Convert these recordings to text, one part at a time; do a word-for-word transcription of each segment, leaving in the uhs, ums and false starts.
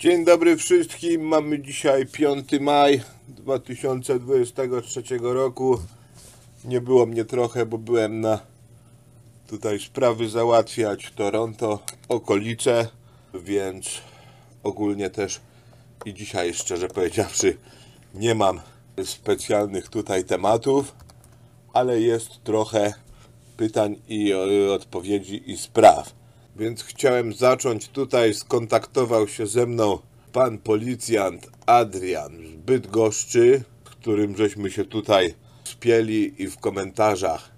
Dzień dobry wszystkim, mamy dzisiaj piąty maj dwa tysiące dwudziestego trzeciego roku. Nie było mnie trochę, bo byłem na tutaj sprawy załatwiać, Toronto, okolice, więc ogólnie też i dzisiaj, szczerze powiedziawszy, nie mam specjalnych tutaj tematów, ale jest trochę pytań i odpowiedzi i spraw. Więc chciałem zacząć tutaj, skontaktował się ze mną pan policjant Adrian z Bydgoszczy, z którym żeśmy się tutaj spieli i w komentarzach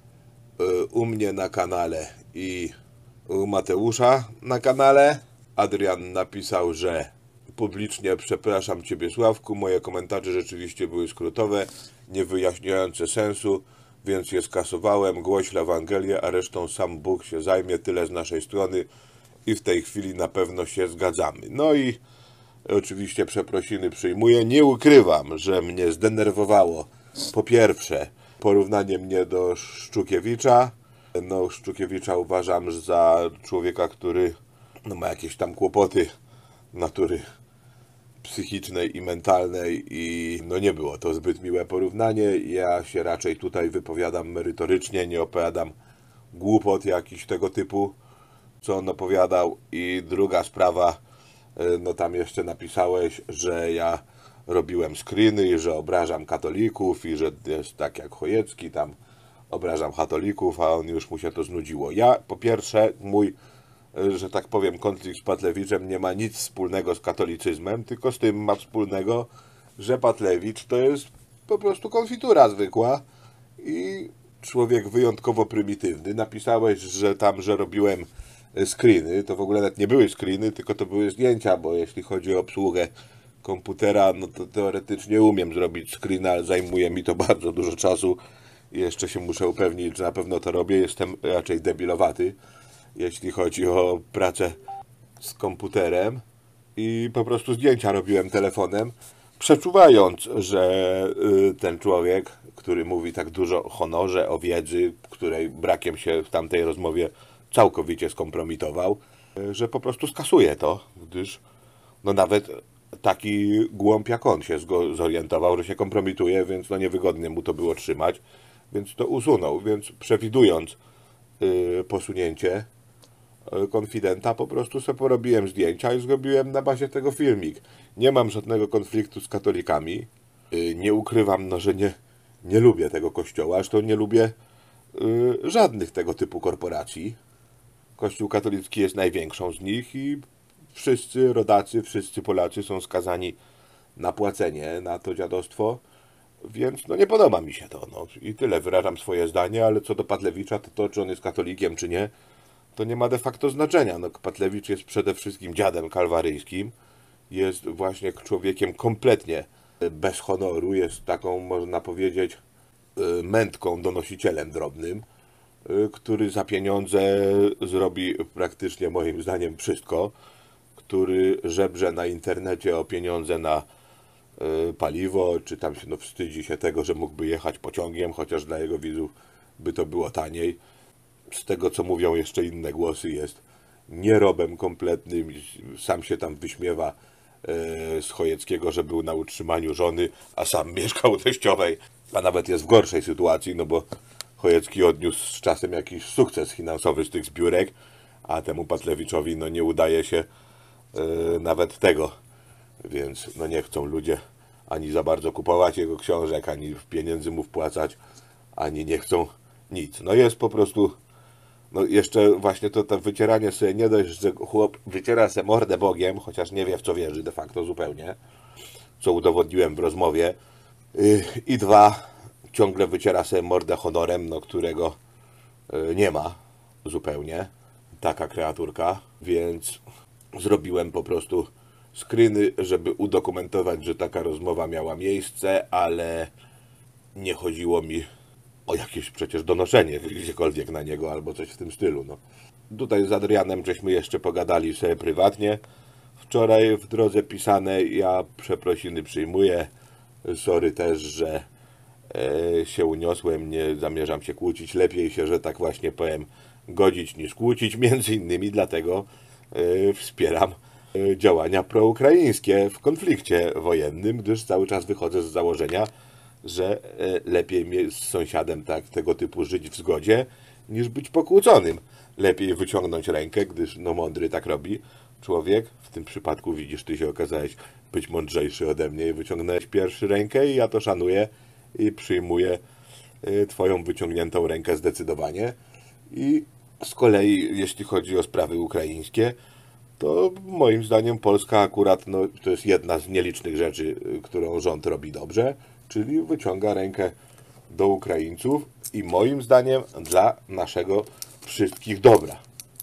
y, u mnie na kanale i u Mateusza na kanale. Adrian napisał, że publicznie przepraszam Ciebie, Sławku, moje komentarze rzeczywiście były skrótowe, nie wyjaśniające sensu, więc je skasowałem, głoś Ewangelię, a resztą sam Bóg się zajmie, tyle z naszej strony i w tej chwili na pewno się zgadzamy. No i oczywiście przeprosiny przyjmuję. Nie ukrywam, że mnie zdenerwowało po pierwsze porównanie mnie do Szczukiewicza. No, Szczukiewicza uważam za człowieka, który no, ma jakieś tam kłopoty natury psychicznej i mentalnej i no nie było to zbyt miłe porównanie. Ja się raczej tutaj wypowiadam merytorycznie, nie opowiadam głupot jakichś tego typu, co on opowiadał. I druga sprawa, no tam jeszcze napisałeś, że ja robiłem screeny i że obrażam katolików i że jest tak jak Chojecki, tam obrażam katolików, a on już mu się to znudziło. Ja po pierwsze, mój że tak powiem, konflikt z Patlewiczem nie ma nic wspólnego z katolicyzmem, tylko z tym ma wspólnego, że Patlewicz to jest po prostu konfitura zwykła i człowiek wyjątkowo prymitywny. Napisałeś, że tam, że robiłem screeny, to w ogóle nawet nie były screeny, tylko to były zdjęcia, bo jeśli chodzi o obsługę komputera, no to teoretycznie umiem zrobić screena, ale zajmuje mi to bardzo dużo czasu i jeszcze się muszę upewnić, że na pewno to robię. Jestem raczej debilowaty, jeśli chodzi o pracę z komputerem i po prostu zdjęcia robiłem telefonem, przeczuwając, że ten człowiek, który mówi tak dużo o honorze, o wiedzy, której brakiem się w tamtej rozmowie całkowicie skompromitował, że po prostu skasuje to, gdyż no nawet taki głąb jak on się zorientował, że się kompromituje, więc no niewygodnie mu to było trzymać, więc to usunął, więc przewidując yy, posunięcie konfidenta, po prostu sobie porobiłem zdjęcia i zrobiłem na bazie tego filmik. Nie mam żadnego konfliktu z katolikami. Nie ukrywam, no, że nie, nie lubię tego kościoła, zresztą nie lubię y, żadnych tego typu korporacji. Kościół katolicki jest największą z nich i wszyscy rodacy, wszyscy Polacy są skazani na płacenie na to dziadostwo, więc no nie podoba mi się to. No. I tyle, wyrażam swoje zdanie, ale co do Patlewicza, to to, czy on jest katolikiem, czy nie, to nie ma de facto znaczenia. No, Patlewicz jest przede wszystkim dziadem kalwaryjskim, jest właśnie człowiekiem kompletnie bez honoru, jest taką, można powiedzieć, mętką, donosicielem drobnym, który za pieniądze zrobi praktycznie moim zdaniem wszystko, który żebrze na internecie o pieniądze na paliwo, czy tam się no, wstydzi się tego, że mógłby jechać pociągiem, chociaż dla jego widzów by to było taniej. Z tego, co mówią jeszcze inne głosy, jest nierobem kompletnym, sam się tam wyśmiewa e, z Chojeckiego, że był na utrzymaniu żony, a sam mieszkał u teściowej, a nawet jest w gorszej sytuacji, no bo Chojecki odniósł z czasem jakiś sukces finansowy z tych zbiórek, a temu Patlewiczowi no nie udaje się e, nawet tego, więc no nie chcą ludzie ani za bardzo kupować jego książek, ani pieniędzy mu wpłacać, ani nie chcą nic. No jest po prostu. No jeszcze właśnie to, to wycieranie sobie, nie dość, że chłop wyciera sobie mordę Bogiem, chociaż nie wie w co wierzy de facto zupełnie, co udowodniłem w rozmowie, yy, i dwa, ciągle wyciera sobie mordę honorem, no którego yy, nie ma zupełnie, taka kreaturka, więc zrobiłem po prostu screeny, żeby udokumentować, że taka rozmowa miała miejsce, ale nie chodziło mi o jakieś przecież donoszenie gdziekolwiek na niego, albo coś w tym stylu. No. Tutaj z Adrianem żeśmy jeszcze pogadali sobie prywatnie. Wczoraj w drodze pisanej ja przeprosiny przyjmuję. Sorry też, że e, się uniosłem, nie zamierzam się kłócić. Lepiej się, że tak właśnie powiem, godzić niż kłócić. Między innymi dlatego e, wspieram działania proukraińskie w konflikcie wojennym, gdyż cały czas wychodzę z założenia, że lepiej mieć z sąsiadem tak tego typu żyć w zgodzie, niż być pokłóconym. Lepiej wyciągnąć rękę, gdyż no mądry tak robi człowiek. W tym przypadku widzisz, ty się okazałeś być mądrzejszy ode mnie i wyciągnąłeś pierwszy rękę i ja to szanuję i przyjmuję twoją wyciągniętą rękę zdecydowanie. I z kolei, jeśli chodzi o sprawy ukraińskie, to moim zdaniem Polska akurat, no, to jest jedna z nielicznych rzeczy, którą rząd robi dobrze, czyli wyciąga rękę do Ukraińców i moim zdaniem dla naszego wszystkich dobra.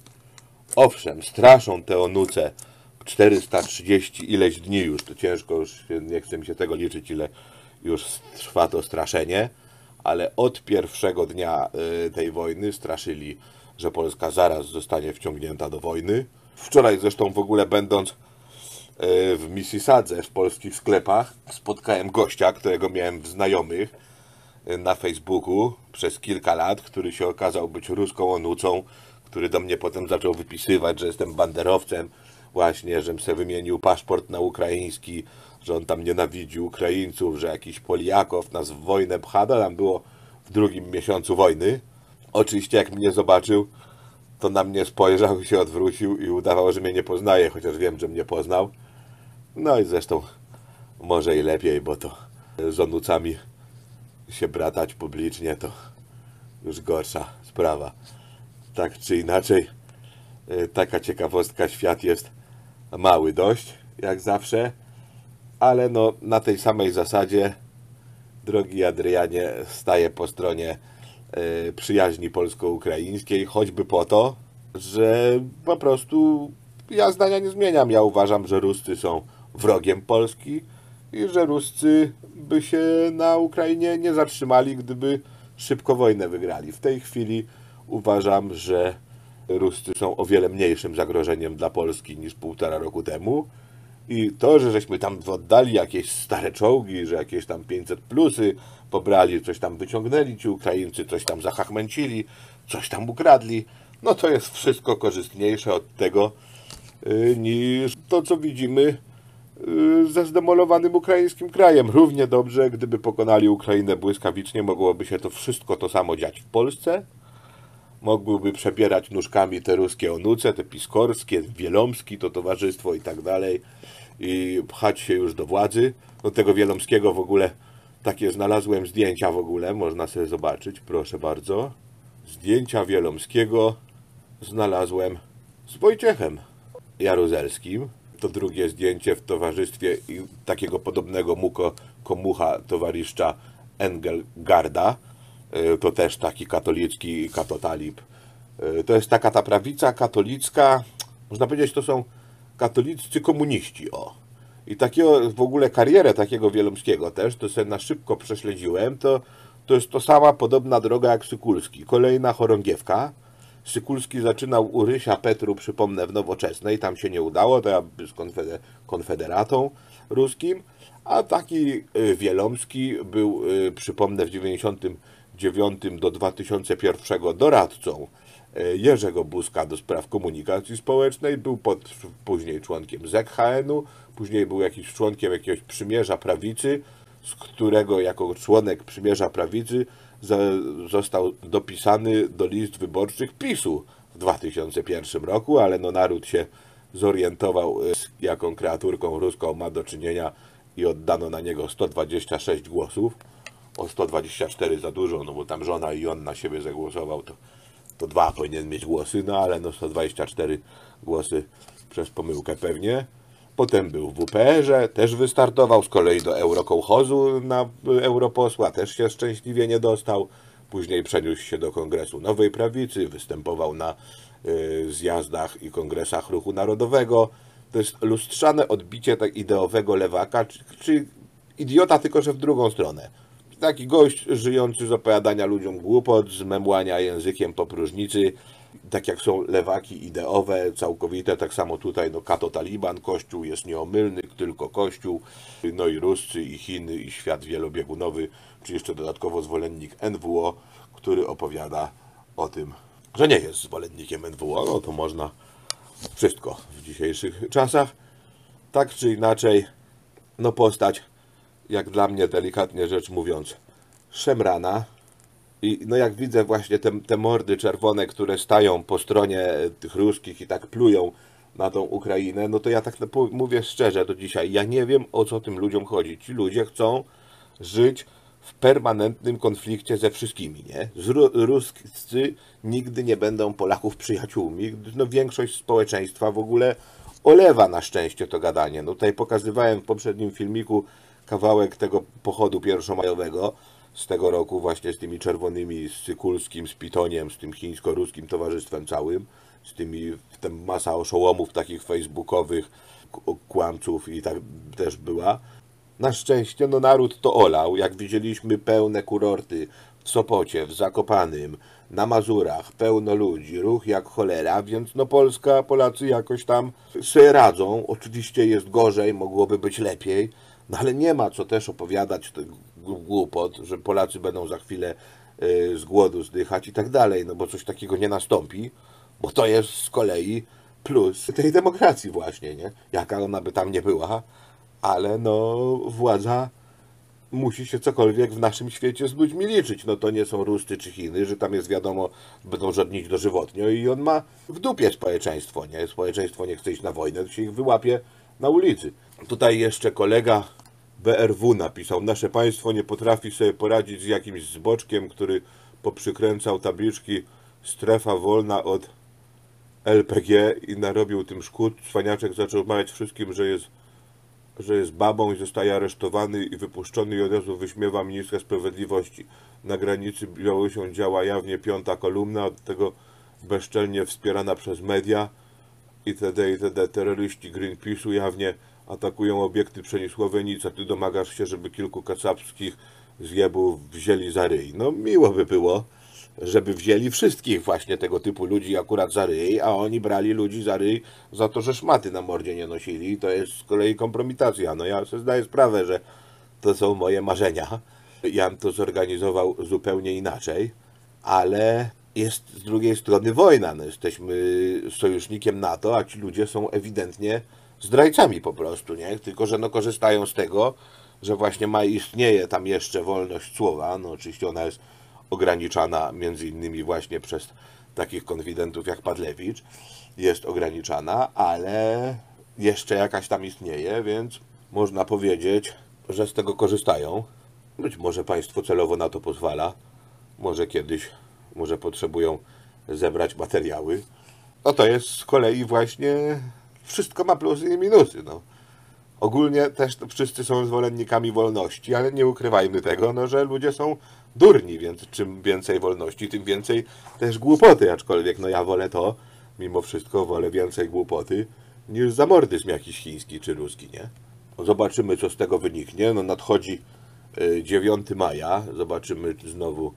Owszem, straszą te onuce czterysta trzydzieści ileś dni już, to ciężko już, nie chcę mi się tego liczyć, ile już trwa to straszenie, ale od pierwszego dnia tej wojny straszyli, że Polska zaraz zostanie wciągnięta do wojny. Wczoraj zresztą w ogóle będąc w Mississadze, w polskich sklepach, spotkałem gościa, którego miałem w znajomych na Facebooku przez kilka lat, który się okazał być ruską onucą, który do mnie potem zaczął wypisywać, że jestem banderowcem, właśnie, żem sobie wymienił paszport na ukraiński, że on tam nienawidzi Ukraińców, że jakiś Poliakow nas w wojnę pcha, tam było w drugim miesiącu wojny. Oczywiście jak mnie zobaczył, to na mnie spojrzał, się odwrócił i udawał, że mnie nie poznaje, chociaż wiem, że mnie poznał. No i zresztą może i lepiej, bo to z onucami się bratać publicznie to już gorsza sprawa. Tak czy inaczej, taka ciekawostka, świat jest mały dość, jak zawsze, ale no na tej samej zasadzie, drogi Adrianie, staję po stronie y, przyjaźni polsko-ukraińskiej, choćby po to, że po prostu ja zdania nie zmieniam. Ja uważam, że Ruscy są wrogiem Polski i że Ruscy by się na Ukrainie nie zatrzymali, gdyby szybko wojnę wygrali. W tej chwili uważam, że Ruscy są o wiele mniejszym zagrożeniem dla Polski niż półtora roku temu. I to, że żeśmy tam oddali jakieś stare czołgi, że jakieś tam pięćset plusy pobrali, coś tam wyciągnęli ci Ukraińcy, coś tam zachachmęcili, coś tam ukradli, no to jest wszystko korzystniejsze od tego, niż to, co widzimy ze zdemolowanym ukraińskim krajem. Równie dobrze, gdyby pokonali Ukrainę błyskawicznie, mogłoby się to wszystko to samo dziać w Polsce. Mogłyby przebierać nóżkami te ruskie onuce, te piskorskie, Wielomski, to towarzystwo i tak dalej i pchać się już do władzy. Do tego Wielomskiego w ogóle takie znalazłem zdjęcia w ogóle, można sobie zobaczyć, proszę bardzo. Zdjęcia Wielomskiego znalazłem z Wojciechem Jaruzelskim. To drugie zdjęcie w towarzystwie takiego podobnego muko komucha towarzyszcza Engelgarda. To też taki katolicki katotalib. To jest taka ta prawica katolicka, można powiedzieć, to są katoliccy komuniści, o. I takiego w ogóle karierę takiego Wielomskiego też, to sobie na szybko prześledziłem, to, to jest to sama podobna droga jak Sykulski. Kolejna chorągiewka. Sykulski zaczynał u Rysia Petru, przypomnę, w Nowoczesnej, tam się nie udało, to ja z konfeder konfederatą ruskim, a taki Wielomski był, przypomnę, w dziewięćdziesiątym dziewiątym do dwa tysiące pierwszego doradcą Jerzego Buzka do spraw komunikacji społecznej, był pod, później członkiem Z E K H N-u, później był jakiś członkiem jakiegoś Przymierza Prawicy, z którego jako członek Przymierza Prawicy za, został dopisany do list wyborczych PiSu w dwa tysiące pierwszym roku, ale no naród się zorientował, z jaką kreaturką ruską ma do czynienia i oddano na niego sto dwadzieścia sześć głosów. O sto dwadzieścia cztery za dużo, no bo tam żona i on na siebie zagłosował, to, to dwa powinien mieć głosy, no ale no sto dwadzieścia cztery głosy przez pomyłkę pewnie. Potem był w W P R-ze, też wystartował, z kolei do Eurokołchozu na europosła, też się szczęśliwie nie dostał. Później przeniósł się do Kongresu Nowej Prawicy, występował na y, zjazdach i kongresach Ruchu Narodowego. To jest lustrzane odbicie tak ideowego lewaka, czy, czy idiota, tylko że w drugą stronę. Taki gość żyjący z opowiadania ludziom głupot, z memłania językiem po próżnicy, tak jak są lewaki ideowe, całkowite, tak samo tutaj, no kato taliban, kościół jest nieomylny, tylko kościół, no i Ruscy, i Chiny, i świat wielobiegunowy, czy jeszcze dodatkowo zwolennik N W O, który opowiada o tym, że nie jest zwolennikiem N W O, no to można wszystko w dzisiejszych czasach. Tak czy inaczej, no postać, jak dla mnie delikatnie rzecz mówiąc, szemrana. I no jak widzę właśnie te, te mordy czerwone, które stają po stronie tych ruskich i tak plują na tą Ukrainę, no to ja tak mówię szczerze do dzisiaj, ja nie wiem, o co tym ludziom chodzi. Ci ludzie chcą żyć w permanentnym konflikcie ze wszystkimi, nie? Ruscy nigdy nie będą Polaków przyjaciółmi. No większość społeczeństwa w ogóle olewa na szczęście to gadanie. No tutaj pokazywałem w poprzednim filmiku kawałek tego pochodu pierwszomajowego z tego roku, właśnie z tymi czerwonymi, z Sykulskim, z Pitoniem, z tym chińsko-ruskim towarzystwem całym, z tymi, tym masa oszołomów takich facebookowych, kłamców i tak też była. Na szczęście no naród to olał, jak widzieliśmy pełne kurorty w Sopocie, w Zakopanym, na Mazurach, pełno ludzi, ruch jak cholera, więc no Polska, Polacy jakoś tam sobie radzą. Oczywiście jest gorzej, mogłoby być lepiej, no ale nie ma co też opowiadać głupot, że Polacy będą za chwilę y, z głodu zdychać i tak dalej, no bo coś takiego nie nastąpi, bo to jest z kolei plus tej demokracji właśnie, nie? Jaka ona by tam nie była, ale no władza musi się cokolwiek w naszym świecie z ludźmi liczyć. No to nie są Ruscy czy Chiny, że tam jest wiadomo, będą żadnić dożywotnio i on ma w dupie społeczeństwo, nie? Społeczeństwo nie chce iść na wojnę, to się ich wyłapie na ulicy. Tutaj jeszcze kolega B R W napisał: nasze państwo nie potrafi sobie poradzić z jakimś zboczkiem, który poprzykręcał tabliczki strefa wolna od L P G i narobił tym szkód. Cwaniaczek zaczął mawiać wszystkim, że jest że jest babą i zostaje aresztowany i wypuszczony i od razu wyśmiewa ministra sprawiedliwości. Na granicy Białorusią działa jawnie piąta kolumna, od tego bezczelnie wspierana przez media itd. itd. Terroryści Greenpeace'u jawnie atakują obiekty przemysłowe, nic, a ty domagasz się, żeby kilku kacapskich zjebów wzięli za ryj. No miło by było, żeby wzięli wszystkich właśnie tego typu ludzi akurat za ryj, a oni brali ludzi za ryj za to, że szmaty na mordzie nie nosili. To jest z kolei kompromitacja. No ja sobie zdaję sprawę, że to są moje marzenia. Ja bym to zorganizował zupełnie inaczej, ale jest z drugiej strony wojna. No jesteśmy sojusznikiem NATO, a ci ludzie są ewidentnie zdrajcami po prostu, nie? Tylko że no korzystają z tego, że właśnie ma istnieje tam jeszcze wolność słowa. No oczywiście ona jest ograniczana między innymi właśnie przez takich konfidentów jak Padlewicz, jest ograniczana, ale jeszcze jakaś tam istnieje, więc można powiedzieć, że z tego korzystają. Być może państwo celowo na to pozwala, może kiedyś, może potrzebują zebrać materiały. No to jest z kolei właśnie, wszystko ma plusy i minusy. No. Ogólnie też wszyscy są zwolennikami wolności, ale nie ukrywajmy tego, no, że ludzie są durni, więc czym więcej wolności, tym więcej też głupoty, aczkolwiek no ja wolę to, mimo wszystko wolę więcej głupoty niż zamordyzm jakiś chiński czy ruski, nie? Zobaczymy, co z tego wyniknie. No nadchodzi dziewiątego maja, zobaczymy znowu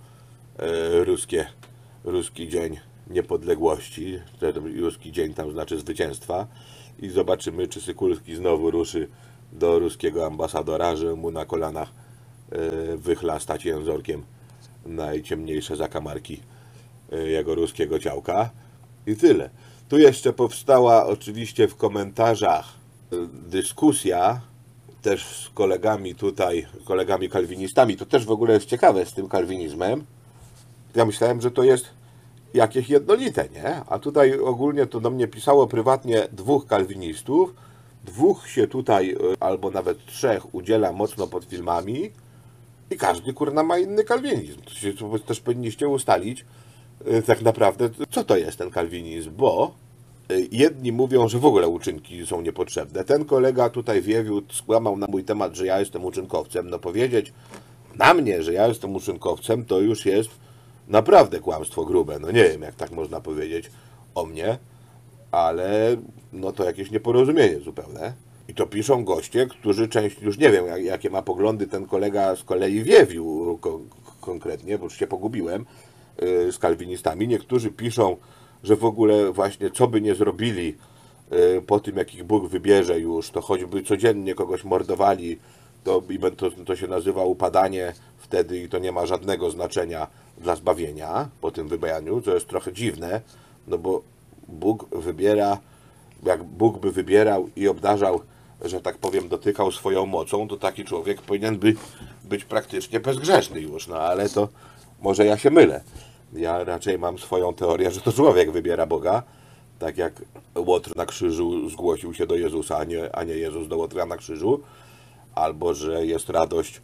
ruskie, ruski dzień niepodległości, ruski dzień tam znaczy zwycięstwa i zobaczymy, czy Sykulski znowu ruszy do ruskiego ambasadora, że mu na kolanach wychlastać jęzorkiem najciemniejsze zakamarki jego ruskiego ciałka i tyle. Tu jeszcze powstała oczywiście w komentarzach dyskusja też z kolegami tutaj, kolegami kalwinistami. To też w ogóle jest ciekawe z tym kalwinizmem. Ja myślałem, że to jest jakieś jednolite, nie? A tutaj ogólnie to do mnie pisało prywatnie dwóch kalwinistów. Dwóch się tutaj, albo nawet trzech, udziela mocno pod filmami i każdy, kurna, ma inny kalwinizm. To się to też powinniście ustalić tak naprawdę, co to jest ten kalwinizm, bo jedni mówią, że w ogóle uczynki są niepotrzebne. Ten kolega tutaj wiewiódł, skłamał na mój temat, że ja jestem uczynkowcem. No powiedzieć na mnie, że ja jestem uczynkowcem, to już jest naprawdę kłamstwo grube. No nie wiem, jak tak można powiedzieć o mnie, ale no to jakieś nieporozumienie zupełne. I to piszą goście, którzy część, już nie wiem, jak, jakie ma poglądy ten kolega z kolei wiewiół ko konkretnie, bo już się pogubiłem yy, z kalwinistami. Niektórzy piszą, że w ogóle właśnie co by nie zrobili yy, po tym, jak ich Bóg wybierze już, to choćby codziennie kogoś mordowali, to, to, to się nazywa upadanie wtedy i to nie ma żadnego znaczenia dla zbawienia po tym wybraniu, co jest trochę dziwne, no bo Bóg wybiera jak Bóg by wybierał i obdarzał, że tak powiem, dotykał swoją mocą, to taki człowiek powinien by być praktycznie bezgrzeszny już, no ale to może ja się mylę. Ja raczej mam swoją teorię, że to człowiek wybiera Boga, tak jak Łotr na krzyżu zgłosił się do Jezusa, a nie, a nie Jezus do Łotra na krzyżu, albo że jest radość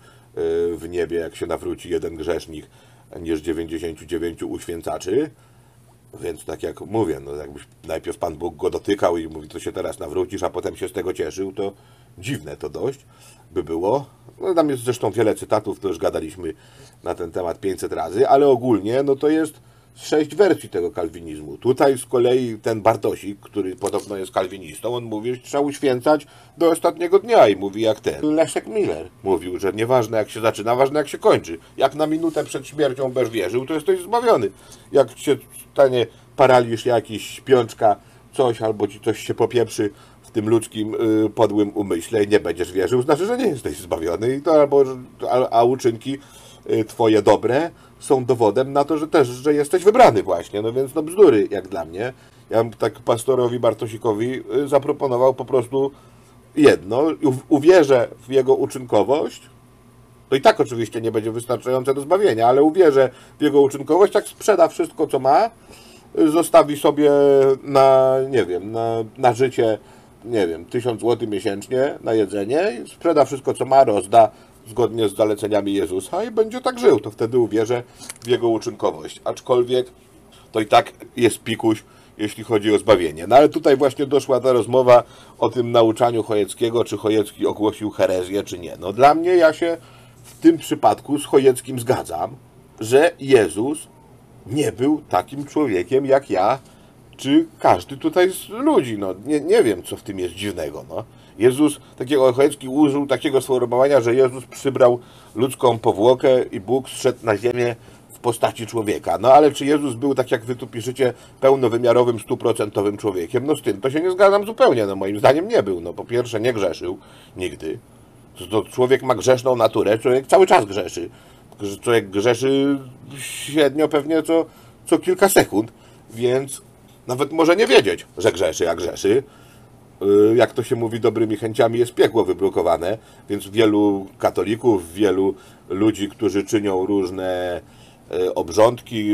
w niebie, jak się nawróci jeden grzesznik, niż dziewięćdziesięciu dziewięciu uświęcaczy. Więc tak jak mówię, no jakbyś najpierw Pan Bóg go dotykał i mówi, to się teraz nawrócisz, a potem się z tego cieszył, to dziwne to dość by było. No tam jest zresztą wiele cytatów, to już gadaliśmy na ten temat pięćset razy, ale ogólnie no to jest sześć wersji tego kalwinizmu. Tutaj z kolei ten Bartosik, który podobno jest kalwinistą, on mówi, że trzeba uświęcać do ostatniego dnia i mówi jak ten Leszek Miller mówił, że nieważne jak się zaczyna, ważne jak się kończy. Jak na minutę przed śmiercią będziesz wierzył, to jesteś zbawiony. Jak się stanie paraliż jakiś, śpiączka, coś, albo ci coś się popieprzy w tym ludzkim y, podłym umyśle i nie będziesz wierzył, znaczy, że nie jesteś zbawiony. I to albo, a, a uczynki y, twoje dobre są dowodem na to, że też, że jesteś wybrany właśnie. No więc no bzdury, jak dla mnie. Ja bym tak pastorowi Bartosikowi y, zaproponował po prostu jedno. U, uwierzę w jego uczynkowość. To i tak oczywiście nie będzie wystarczające do zbawienia, ale uwierzę w jego uczynkowość, tak sprzeda wszystko, co ma, zostawi sobie na, nie wiem, na, na życie, nie wiem, tysiąc złotych miesięcznie na jedzenie, sprzeda wszystko, co ma, rozda zgodnie z zaleceniami Jezusa i będzie tak żył. To wtedy uwierzę w jego uczynkowość. Aczkolwiek to i tak jest pikuś, jeśli chodzi o zbawienie. No ale tutaj właśnie doszła ta rozmowa o tym nauczaniu Chojeckiego, czy Chojecki ogłosił herezję, czy nie. No dla mnie, ja się w tym przypadku z Chojeckim zgadzam, że Jezus nie był takim człowiekiem jak ja, czy każdy tutaj z ludzi. No, nie, nie wiem, co w tym jest dziwnego. No. Jezus, takiego Chojecki użył takiego sformułowania, że Jezus przybrał ludzką powłokę i Bóg zszedł na ziemię w postaci człowieka. No ale czy Jezus był, tak jak wy tu piszecie, pełnowymiarowym, stuprocentowym człowiekiem? No z tym to się nie zgadzam zupełnie. No moim zdaniem nie był. No po pierwsze nie grzeszył nigdy. To człowiek ma grzeszną naturę, człowiek cały czas grzeszy. Człowiek grzeszy średnio pewnie co, co kilka sekund, więc nawet może nie wiedzieć, że grzeszy, jak grzeszy. Jak to się mówi, dobrymi chęciami jest piekło wybrukowane, więc wielu katolików, wielu ludzi, którzy czynią różne obrządki,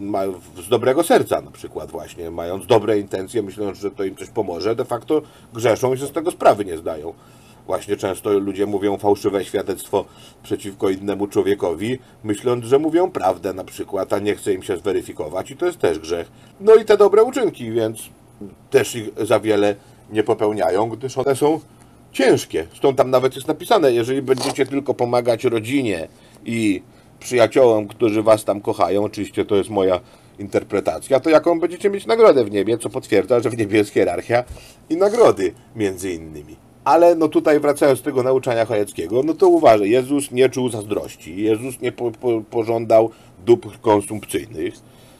z dobrego serca na przykład właśnie, mając dobre intencje, myśląc, że to im coś pomoże, de facto grzeszą i się z tego sprawy nie zdają. Właśnie często ludzie mówią fałszywe świadectwo przeciwko innemu człowiekowi, myśląc, że mówią prawdę na przykład, a nie chce im się zweryfikować i to jest też grzech. No i te dobre uczynki, więc też ich za wiele nie popełniają, gdyż one są ciężkie. Stąd tam nawet jest napisane, jeżeli będziecie tylko pomagać rodzinie i przyjaciołom, którzy was tam kochają, oczywiście to jest moja interpretacja, to jaką będziecie mieć nagrodę w niebie, co potwierdza, że w niebie jest hierarchia i nagrody między innymi. Ale no tutaj wracając do tego nauczania Chojeckiego, no to uważaj, Jezus nie czuł zazdrości, Jezus nie po, po, pożądał dóbr konsumpcyjnych,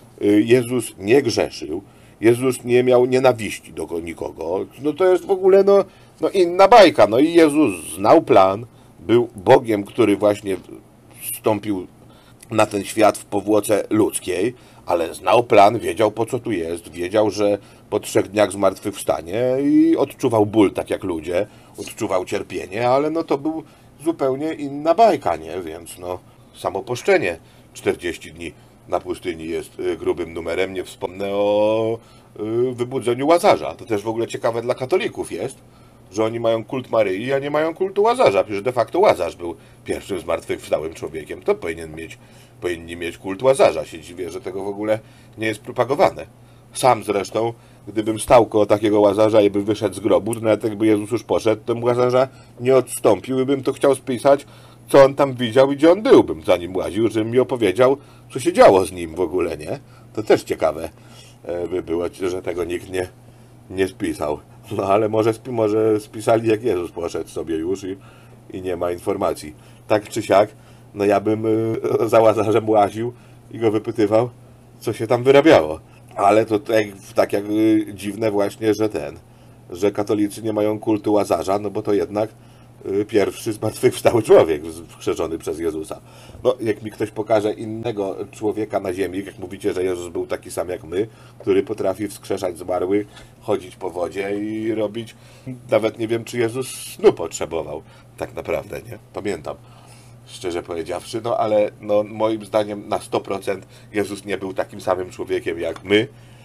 Jezus nie grzeszył, Jezus nie miał nienawiści do nikogo, no to jest w ogóle no, no inna bajka. No i Jezus znał plan, był Bogiem, który właśnie wstąpił na ten świat w powłoce ludzkiej, ale znał plan, wiedział po co tu jest, wiedział, że po trzech dniach zmartwychwstanie i odczuwał ból tak jak ludzie, odczuwał cierpienie, ale no to był zupełnie inna bajka, nie? Więc no samo poszczenie czterdzieści dni na pustyni jest grubym numerem, nie wspomnę o wybudzeniu Łazarza. To też w ogóle ciekawe dla katolików jest, że oni mają kult Maryi, a nie mają kultu Łazarza. Przecież de facto Łazarz był pierwszym zmartwychwstałym człowiekiem. To powinien mieć, powinni mieć kult Łazarza. Się dziwię, że tego w ogóle nie jest propagowane. Sam zresztą, gdybym stał koło takiego Łazarza i by wyszedł z grobu, to nawet jakby Jezus już poszedł, to bym Łazarza nie odstąpił i bym to chciał spisać, co on tam widział i gdzie on był, bym za nim łaził, żebym mi opowiedział, co się działo z nim w ogóle, nie? To też ciekawe by było, że tego nikt nie, nie spisał. No ale może, spi może spisali, jak Jezus poszedł sobie już i, i nie ma informacji. Tak czy siak, no ja bym y, za Łazarzem łaził i go wypytywał, co się tam wyrabiało. Ale to tak, tak jak y, dziwne właśnie, że ten, że katolicy nie mają kultu Łazarza, no bo to jednak pierwszy zmartwychwstały człowiek wskrzeszony przez Jezusa. No, jak mi ktoś pokaże innego człowieka na ziemi, jak mówicie, że Jezus był taki sam jak my, który potrafi wskrzeszać zmarłych, chodzić po wodzie i robić, nawet nie wiem, czy Jezus snu potrzebował, tak naprawdę, nie? Pamiętam, szczerze powiedziawszy, no ale no, moim zdaniem na sto procent Jezus nie był takim samym człowiekiem jak my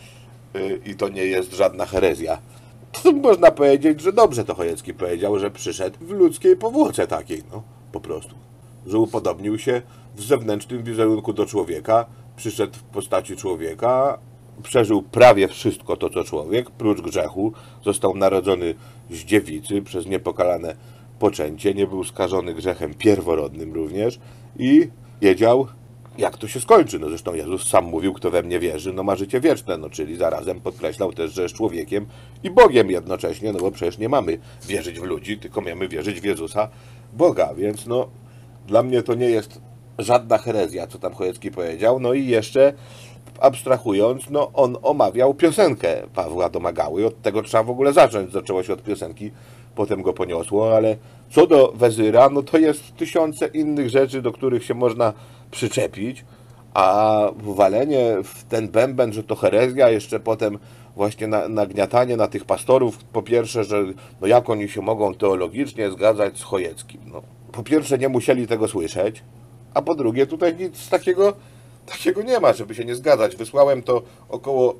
yy, i to nie jest żadna herezja. To można powiedzieć, że dobrze to Chojecki powiedział, że przyszedł w ludzkiej powłoce takiej, no, po prostu. Że upodobnił się w zewnętrznym wizerunku do człowieka, przyszedł w postaci człowieka, przeżył prawie wszystko to, co człowiek, prócz grzechu, został narodzony z dziewicy przez niepokalane poczęcie, nie był skażony grzechem pierworodnym również i wiedział, jak to się skończy. No zresztą Jezus sam mówił, kto we mnie wierzy, no ma życie wieczne, no czyli zarazem podkreślał też, że jest człowiekiem i Bogiem jednocześnie, no bo przecież nie mamy wierzyć w ludzi, tylko mamy wierzyć w Jezusa, Boga, więc no dla mnie to nie jest żadna herezja, co tam Chojecki powiedział. No i jeszcze abstrahując, no on omawiał piosenkę Pawła Domagały, od tego trzeba w ogóle zacząć, zaczęło się od piosenki, potem go poniosło, ale co do Wezyra, no to jest tysiące innych rzeczy, do których się można przyczepić, a walenie w ten bęben, że to herezja, jeszcze potem właśnie na, nagniatanie na tych pastorów, po pierwsze, że no jak oni się mogą teologicznie zgadzać z Chojeckim. No, po pierwsze nie musieli tego słyszeć, a po drugie tutaj nic takiego, takiego nie ma, żeby się nie zgadzać. Wysłałem to około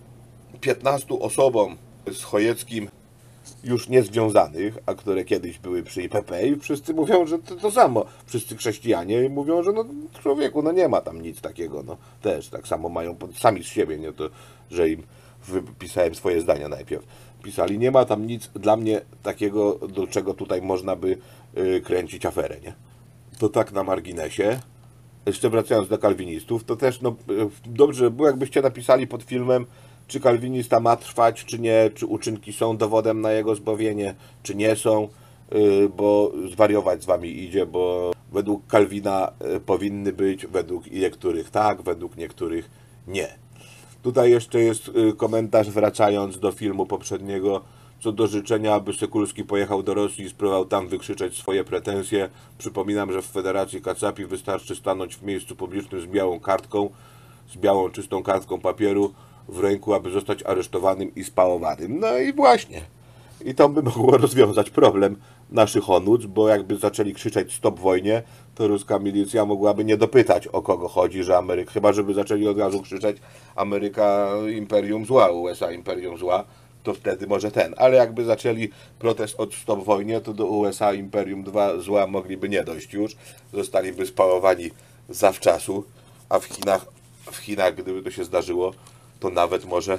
piętnastu osobom z Chojeckim już niezwiązanych, a które kiedyś były przy I P P i wszyscy mówią, że to, to samo. Wszyscy chrześcijanie mówią, że no człowieku, no nie ma tam nic takiego. No też tak samo mają sami z siebie, nie to, że im wypisałem swoje zdania najpierw. Pisali, nie ma tam nic dla mnie takiego, do czego tutaj można by y, kręcić aferę, nie? To tak na marginesie. Jeszcze wracając do kalwinistów, to też no, dobrze było, jakbyście napisali pod filmem, czy kalwinista ma trwać, czy nie, czy uczynki są dowodem na jego zbawienie, czy nie są, yy, bo zwariować z wami idzie, bo według Kalwina yy, powinny być, według niektórych tak, według niektórych nie. Tutaj jeszcze jest yy, komentarz, wracając do filmu poprzedniego, co do życzenia, aby Sekulski pojechał do Rosji i spróbował tam wykrzyczeć swoje pretensje. Przypominam, że w Federacji Kacapi wystarczy stanąć w miejscu publicznym z białą kartką, z białą, czystą kartką papieru w ręku, aby zostać aresztowanym i spałowanym. No i właśnie. I to by mogło rozwiązać problem naszych onúc, bo jakby zaczęli krzyczeć stop wojnie, to ruska milicja mogłaby nie dopytać, o kogo chodzi, że Ameryka, chyba żeby zaczęli od razu krzyczeć Ameryka imperium zła, U S A imperium zła, to wtedy może ten. Ale jakby zaczęli protest od stop wojnie, to do U S A imperium dwa zła mogliby nie dojść już. Zostaliby spałowani zawczasu, a w Chinach, w Chinach, gdyby to się zdarzyło, to nawet może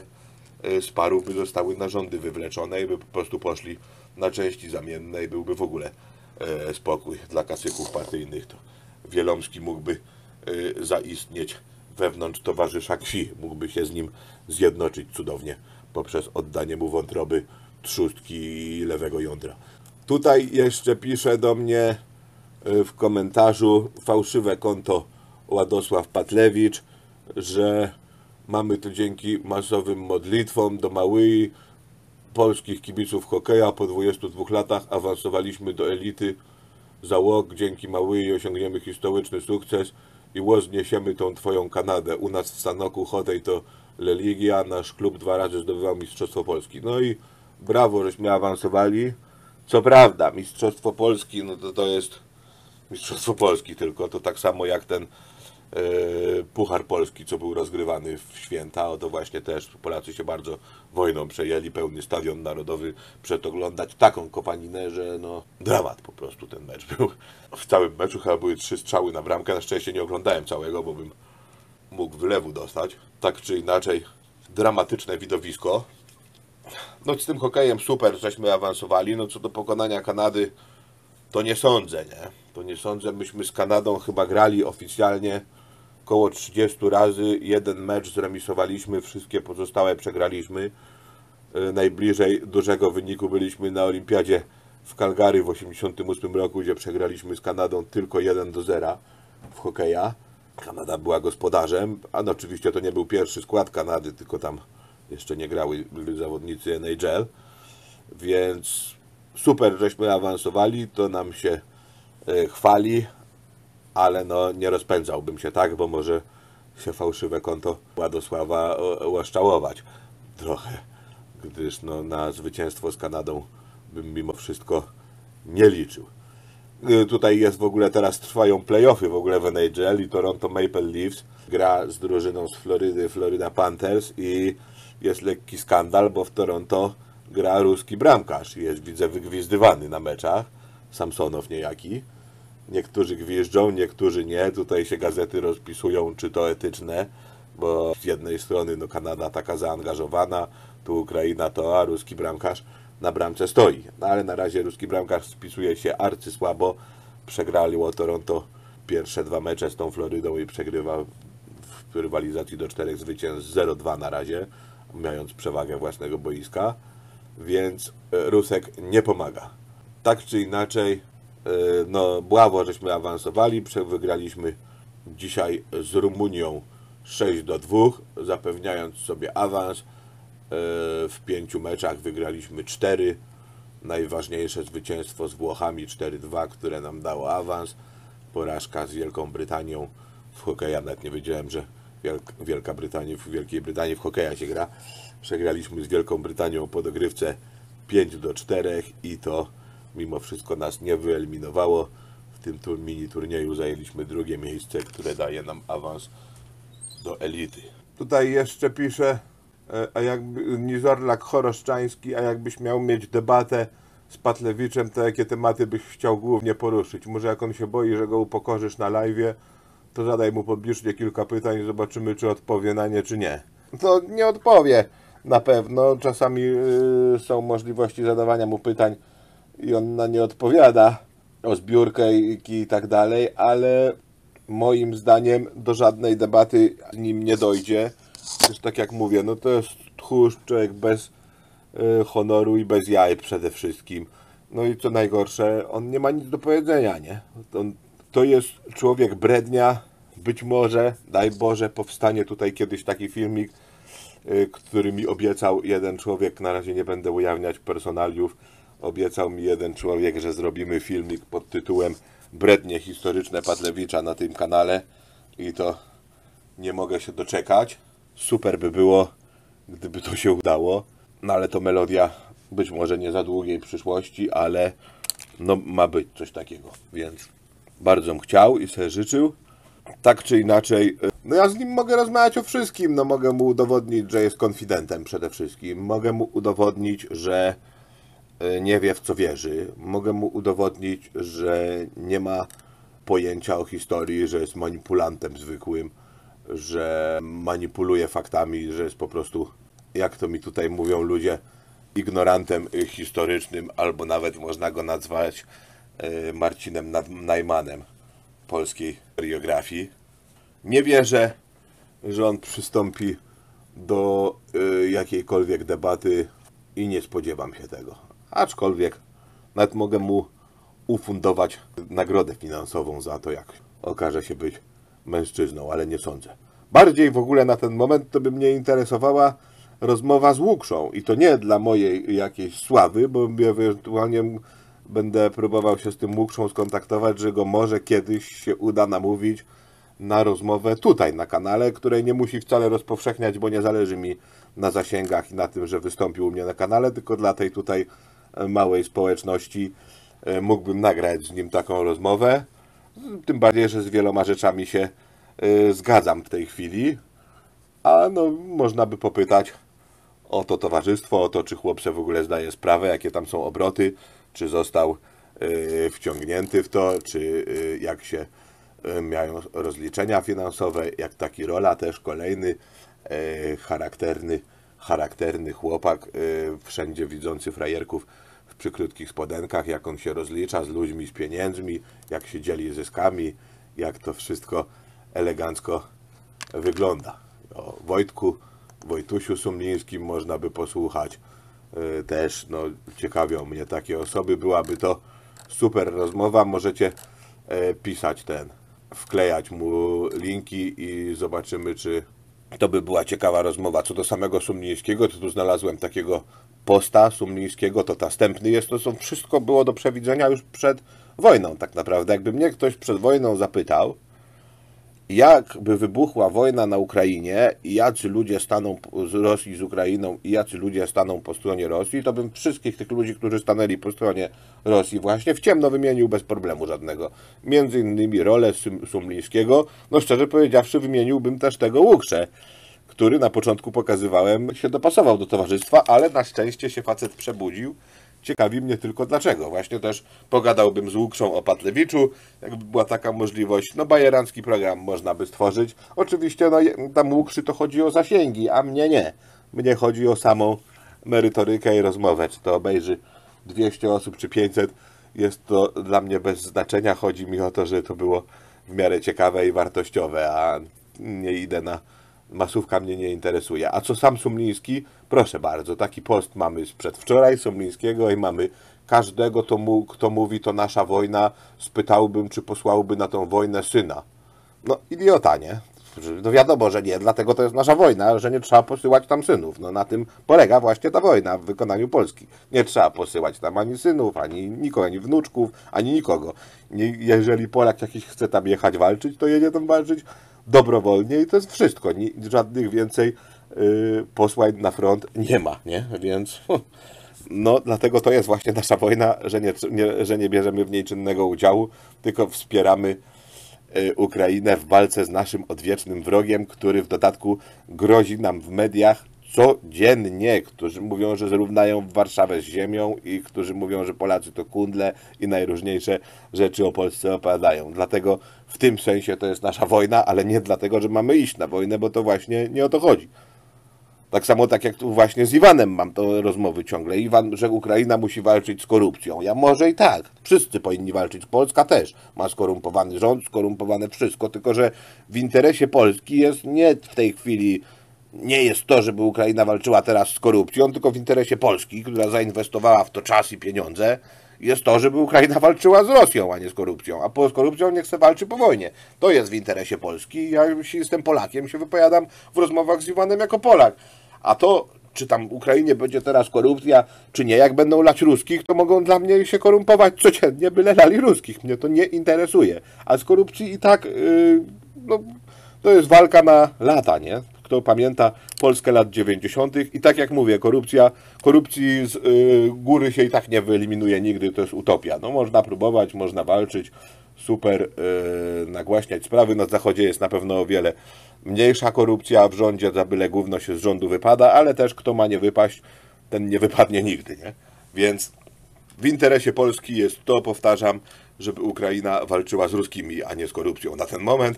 z paru by zostały narządy wywleczone i by po prostu poszli na części zamienne i byłby w ogóle e, spokój dla kacyków partyjnych. To Wielomski mógłby e, zaistnieć wewnątrz towarzysza Ksi, mógłby się z nim zjednoczyć cudownie poprzez oddanie mu wątroby, trzustki i lewego jądra. Tutaj jeszcze pisze do mnie w komentarzu fałszywe konto Władosław Patlewicz, że mamy to dzięki masowym modlitwom do Małyi polskich kibiców hokeja. Po dwudziestu dwóch latach awansowaliśmy do elity załog. Dzięki Małyi osiągniemy historyczny sukces i łozniesiemy tą twoją Kanadę. U nas w Sanoku Chodej to Leligia, nasz klub dwa razy zdobywał Mistrzostwo Polski. No i brawo, żeśmy awansowali. Co prawda, Mistrzostwo Polski, no to to jest Mistrzostwo Polski tylko, to tak samo jak ten e, Puchar Polski, co był rozgrywany w święta, o to właśnie też Polacy się bardzo wojną przejęli, pełny stadion narodowy, przeoglądać taką kopaninę, że no dramat po prostu ten mecz był. W całym meczu chyba były trzy strzały na bramkę, na szczęście nie oglądałem całego, bo bym mógł wylewu dostać. Tak czy inaczej, dramatyczne widowisko. No z tym hokejem super, żeśmy awansowali, no co do pokonania Kanady, to nie sądzę, nie? To nie sądzę, myśmy z Kanadą chyba grali oficjalnie około trzydziestu razy, jeden mecz zremisowaliśmy, wszystkie pozostałe przegraliśmy. Najbliżej dużego wyniku byliśmy na Olimpiadzie w Calgary w osiemdziesiątym ósmym roku, gdzie przegraliśmy z Kanadą tylko jeden do zera w hokeja. Kanada była gospodarzem, a no oczywiście to nie był pierwszy skład Kanady, tylko tam jeszcze nie grały zawodnicy N H L, więc super, żeśmy awansowali, to nam się y, chwali, ale no nie rozpędzałbym się tak, bo może się fałszywe konto Władysława łaszczałować trochę, gdyż no, na zwycięstwo z Kanadą bym mimo wszystko nie liczył. Tutaj jest w ogóle, teraz trwają playoffy w ogóle w N H L i Toronto Maple Leafs gra z drużyną z Florydy, Florida Panthers, i jest lekki skandal, bo w Toronto gra ruski bramkarz. Jest, widzę, wygwizdywany na meczach. Samsonow niejaki. Niektórzy gwiżdżą, niektórzy nie. Tutaj się gazety rozpisują, czy to etyczne, bo z jednej strony no, Kanada taka zaangażowana, tu Ukraina to, a ruski bramkarz na bramce stoi. No, ale na razie ruski bramkarz spisuje się arcysłabo. Przegrali o Toronto pierwsze dwa mecze z tą Florydą i przegrywa w rywalizacji do czterech zwycięstw zero dwa na razie, mając przewagę własnego boiska, więc Rusek nie pomaga. Tak czy inaczej, no bławo, żeśmy awansowali, wygraliśmy dzisiaj z Rumunią sześć do dwóch, zapewniając sobie awans. W pięciu meczach wygraliśmy cztery. Najważniejsze zwycięstwo z Włochami cztery dwa, które nam dało awans. Porażka z Wielką Brytanią w hokeja, nawet nie wiedziałem, że Wielka Brytania, w Wielkiej Brytanii w hokeja się gra. Przegraliśmy z Wielką Brytanią po dogrywce pięć do czterech i to mimo wszystko nas nie wyeliminowało. W tym tur mini turnieju zajęliśmy drugie miejsce, które daje nam awans do elity. Tutaj jeszcze pisze, a jakby Nizorlak Choroszczański, a jakbyś miał mieć debatę z Patlewiczem, to jakie tematy byś chciał głównie poruszyć? Może jak on się boi, że go upokorzysz na live'ie, to zadaj mu publicznie kilka pytań i zobaczymy, czy odpowie na nie, czy nie. To nie odpowie na pewno. Czasami yy, są możliwości zadawania mu pytań i on na nie odpowiada o zbiórkę i, i tak dalej, ale moim zdaniem do żadnej debaty z nim nie dojdzie. Już tak jak mówię, no to jest tchórz, człowiek bez y, honoru i bez jaj przede wszystkim. No i co najgorsze, on nie ma nic do powiedzenia, nie? On, to jest człowiek brednia. Być może, daj Boże, powstanie tutaj kiedyś taki filmik, y, który mi obiecał jeden człowiek, na razie nie będę ujawniać personaliów, obiecał mi jeden człowiek, że zrobimy filmik pod tytułem Brednie historyczne Padlewicza na tym kanale i to nie mogę się doczekać. Super by było, gdyby to się udało, no ale to melodia być może nie za długiej przyszłości, ale no ma być coś takiego, więc bardzo bym chciał i sobie życzył. Tak czy inaczej, no ja z nim mogę rozmawiać o wszystkim, no mogę mu udowodnić, że jest konfidentem przede wszystkim, mogę mu udowodnić, że nie wie, w co wierzy, mogę mu udowodnić, że nie ma pojęcia o historii, że jest manipulantem zwykłym, że manipuluje faktami, że jest po prostu, jak to mi tutaj mówią ludzie, ignorantem historycznym, albo nawet można go nazwać Marcinem Najmanem polskiej historiografii. Nie wierzę, że on przystąpi do jakiejkolwiek debaty i nie spodziewam się tego. Aczkolwiek nawet mogę mu ufundować nagrodę finansową za to, jak okaże się być mężczyzną, ale nie sądzę. Bardziej w ogóle na ten moment to by mnie interesowała rozmowa z Łukszą i to nie dla mojej jakiejś sławy, bo ewentualnie będę próbował się z tym Łukszą skontaktować, że go może kiedyś się uda namówić na rozmowę tutaj na kanale, której nie musi wcale rozpowszechniać, bo nie zależy mi na zasięgach i na tym, że wystąpił u mnie na kanale, tylko dla tej tutaj małej społeczności mógłbym nagrać z nim taką rozmowę. Tym bardziej, że z wieloma rzeczami się y, zgadzam w tej chwili. A no, można by popytać o to towarzystwo, o to, czy chłop sobie w ogóle zdaje sprawę, jakie tam są obroty, czy został y, wciągnięty w to, czy y, jak się y, mają rozliczenia finansowe, jak taki Rola też kolejny y, charakterny, charakterny chłopak, y, wszędzie widzący frajerków w przykrótkich spodenkach, jak on się rozlicza z ludźmi, z pieniędzmi, jak się dzieli zyskami, jak to wszystko elegancko wygląda. O Wojtku, Wojtusiu Sumlińskim można by posłuchać. Yy, też no, ciekawią mnie takie osoby. Byłaby to super rozmowa. Możecie yy, pisać ten, wklejać mu linki i zobaczymy, czy To by była ciekawa rozmowa. Co do samego Sumlińskiego, to tu znalazłem takiego posta Sumlińskiego, to następny jest, to są, wszystko było do przewidzenia już przed wojną tak naprawdę. Jakby mnie ktoś przed wojną zapytał, jakby wybuchła wojna na Ukrainie i jacy ludzie staną z Rosji z Ukrainą i jacy ludzie staną po stronie Rosji, to bym wszystkich tych ludzi, którzy stanęli po stronie Rosji właśnie w ciemno wymienił bez problemu żadnego. Między innymi rolę Sumlińskiego, no szczerze powiedziawszy wymieniłbym też tego Łukrze, który na początku pokazywałem się dopasował do towarzystwa, ale na szczęście się facet przebudził. Ciekawi mnie tylko dlaczego. Właśnie też pogadałbym z Łukrzą o Patlewiczu, jakby była taka możliwość. No bajerancki program można by stworzyć. Oczywiście no, tam Łukrzy to chodzi o zasięgi, a mnie nie. Mnie chodzi o samą merytorykę i rozmowę. Czy to obejrzy dwieście osób czy pięćset, jest to dla mnie bez znaczenia. Chodzi mi o to, że to było w miarę ciekawe i wartościowe, a nie idę na... Masówka mnie nie interesuje. A co sam Sumliński? Proszę bardzo, taki post mamy sprzed wczoraj Sumlińskiego i mamy każdego, to mu, kto mówi to nasza wojna, spytałbym, czy posłałby na tą wojnę syna. No idiota, nie? No wiadomo, że nie, dlatego to jest nasza wojna, że nie trzeba posyłać tam synów. No na tym polega właśnie ta wojna w wykonaniu Polski. Nie trzeba posyłać tam ani synów, ani nikogo, ani wnuczków, ani nikogo. Nie, jeżeli Polak jakiś chce tam jechać walczyć, to jedzie tam walczyć dobrowolnie i to jest wszystko. Nie, żadnych więcej yy, posłań na front nie ma, nie? Więc no dlatego to jest właśnie nasza wojna, że nie, nie, że nie bierzemy w niej czynnego udziału, tylko wspieramy yy, Ukrainę w walce z naszym odwiecznym wrogiem, który w dodatku grozi nam w mediach codziennie, którzy mówią, że zrównają Warszawę z ziemią i którzy mówią, że Polacy to kundle i najróżniejsze rzeczy o Polsce opowiadają. Dlatego w tym sensie to jest nasza wojna, ale nie dlatego, że mamy iść na wojnę, bo to właśnie nie o to chodzi. Tak samo tak jak tu właśnie z Iwanem mam to rozmowy ciągle. Iwan, że Ukraina musi walczyć z korupcją. Ja może i tak. Wszyscy powinni walczyć. Polska też ma skorumpowany rząd, skorumpowane wszystko, tylko że w interesie Polski jest nie w tej chwili... Nie jest to, żeby Ukraina walczyła teraz z korupcją, tylko w interesie Polski, która zainwestowała w to czas i pieniądze, jest to, żeby Ukraina walczyła z Rosją, a nie z korupcją. A po, z korupcją niech se walczy po wojnie. To jest w interesie Polski. Ja, jeśli jestem Polakiem, się wypowiadam w rozmowach z Iwanem jako Polak. A to, czy tam w Ukrainie będzie teraz korupcja, czy nie, jak będą lać ruskich, to mogą dla mnie się korumpować codziennie, byle lali ruskich. Mnie to nie interesuje. A z korupcji i tak, yy, no, to jest walka na lata, nie? Kto pamięta Polskę lat dziewięćdziesiątych i tak jak mówię, korupcja, korupcji z y, góry się i tak nie wyeliminuje nigdy, to jest utopia. No można próbować, można walczyć, super y, nagłaśniać sprawy. Na Zachodzie jest na pewno o wiele mniejsza korupcja, w rządzie za byle gówno się z rządu wypada, ale też kto ma nie wypaść, ten nie wypadnie nigdy, nie? Więc w interesie Polski jest to, powtarzam, żeby Ukraina walczyła z ruskimi, a nie z korupcją. Na ten moment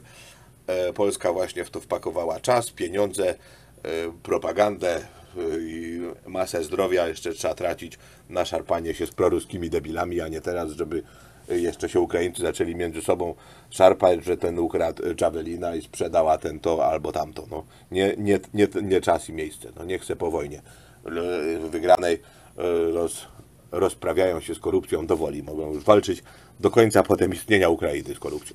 Polska właśnie w to wpakowała czas, pieniądze, propagandę i masę zdrowia jeszcze trzeba tracić na szarpanie się z proruskimi debilami, a nie teraz, żeby jeszcze się Ukraińcy zaczęli między sobą szarpać, że ten ukradł Javelina i sprzedała ten to albo tamto. No, nie, nie, nie, nie czas i miejsce. No, nie chcę po wojnie wygranej roz, rozprawiają się z korupcją do woli. Mogą już walczyć do końca potem istnienia Ukrainy z korupcją.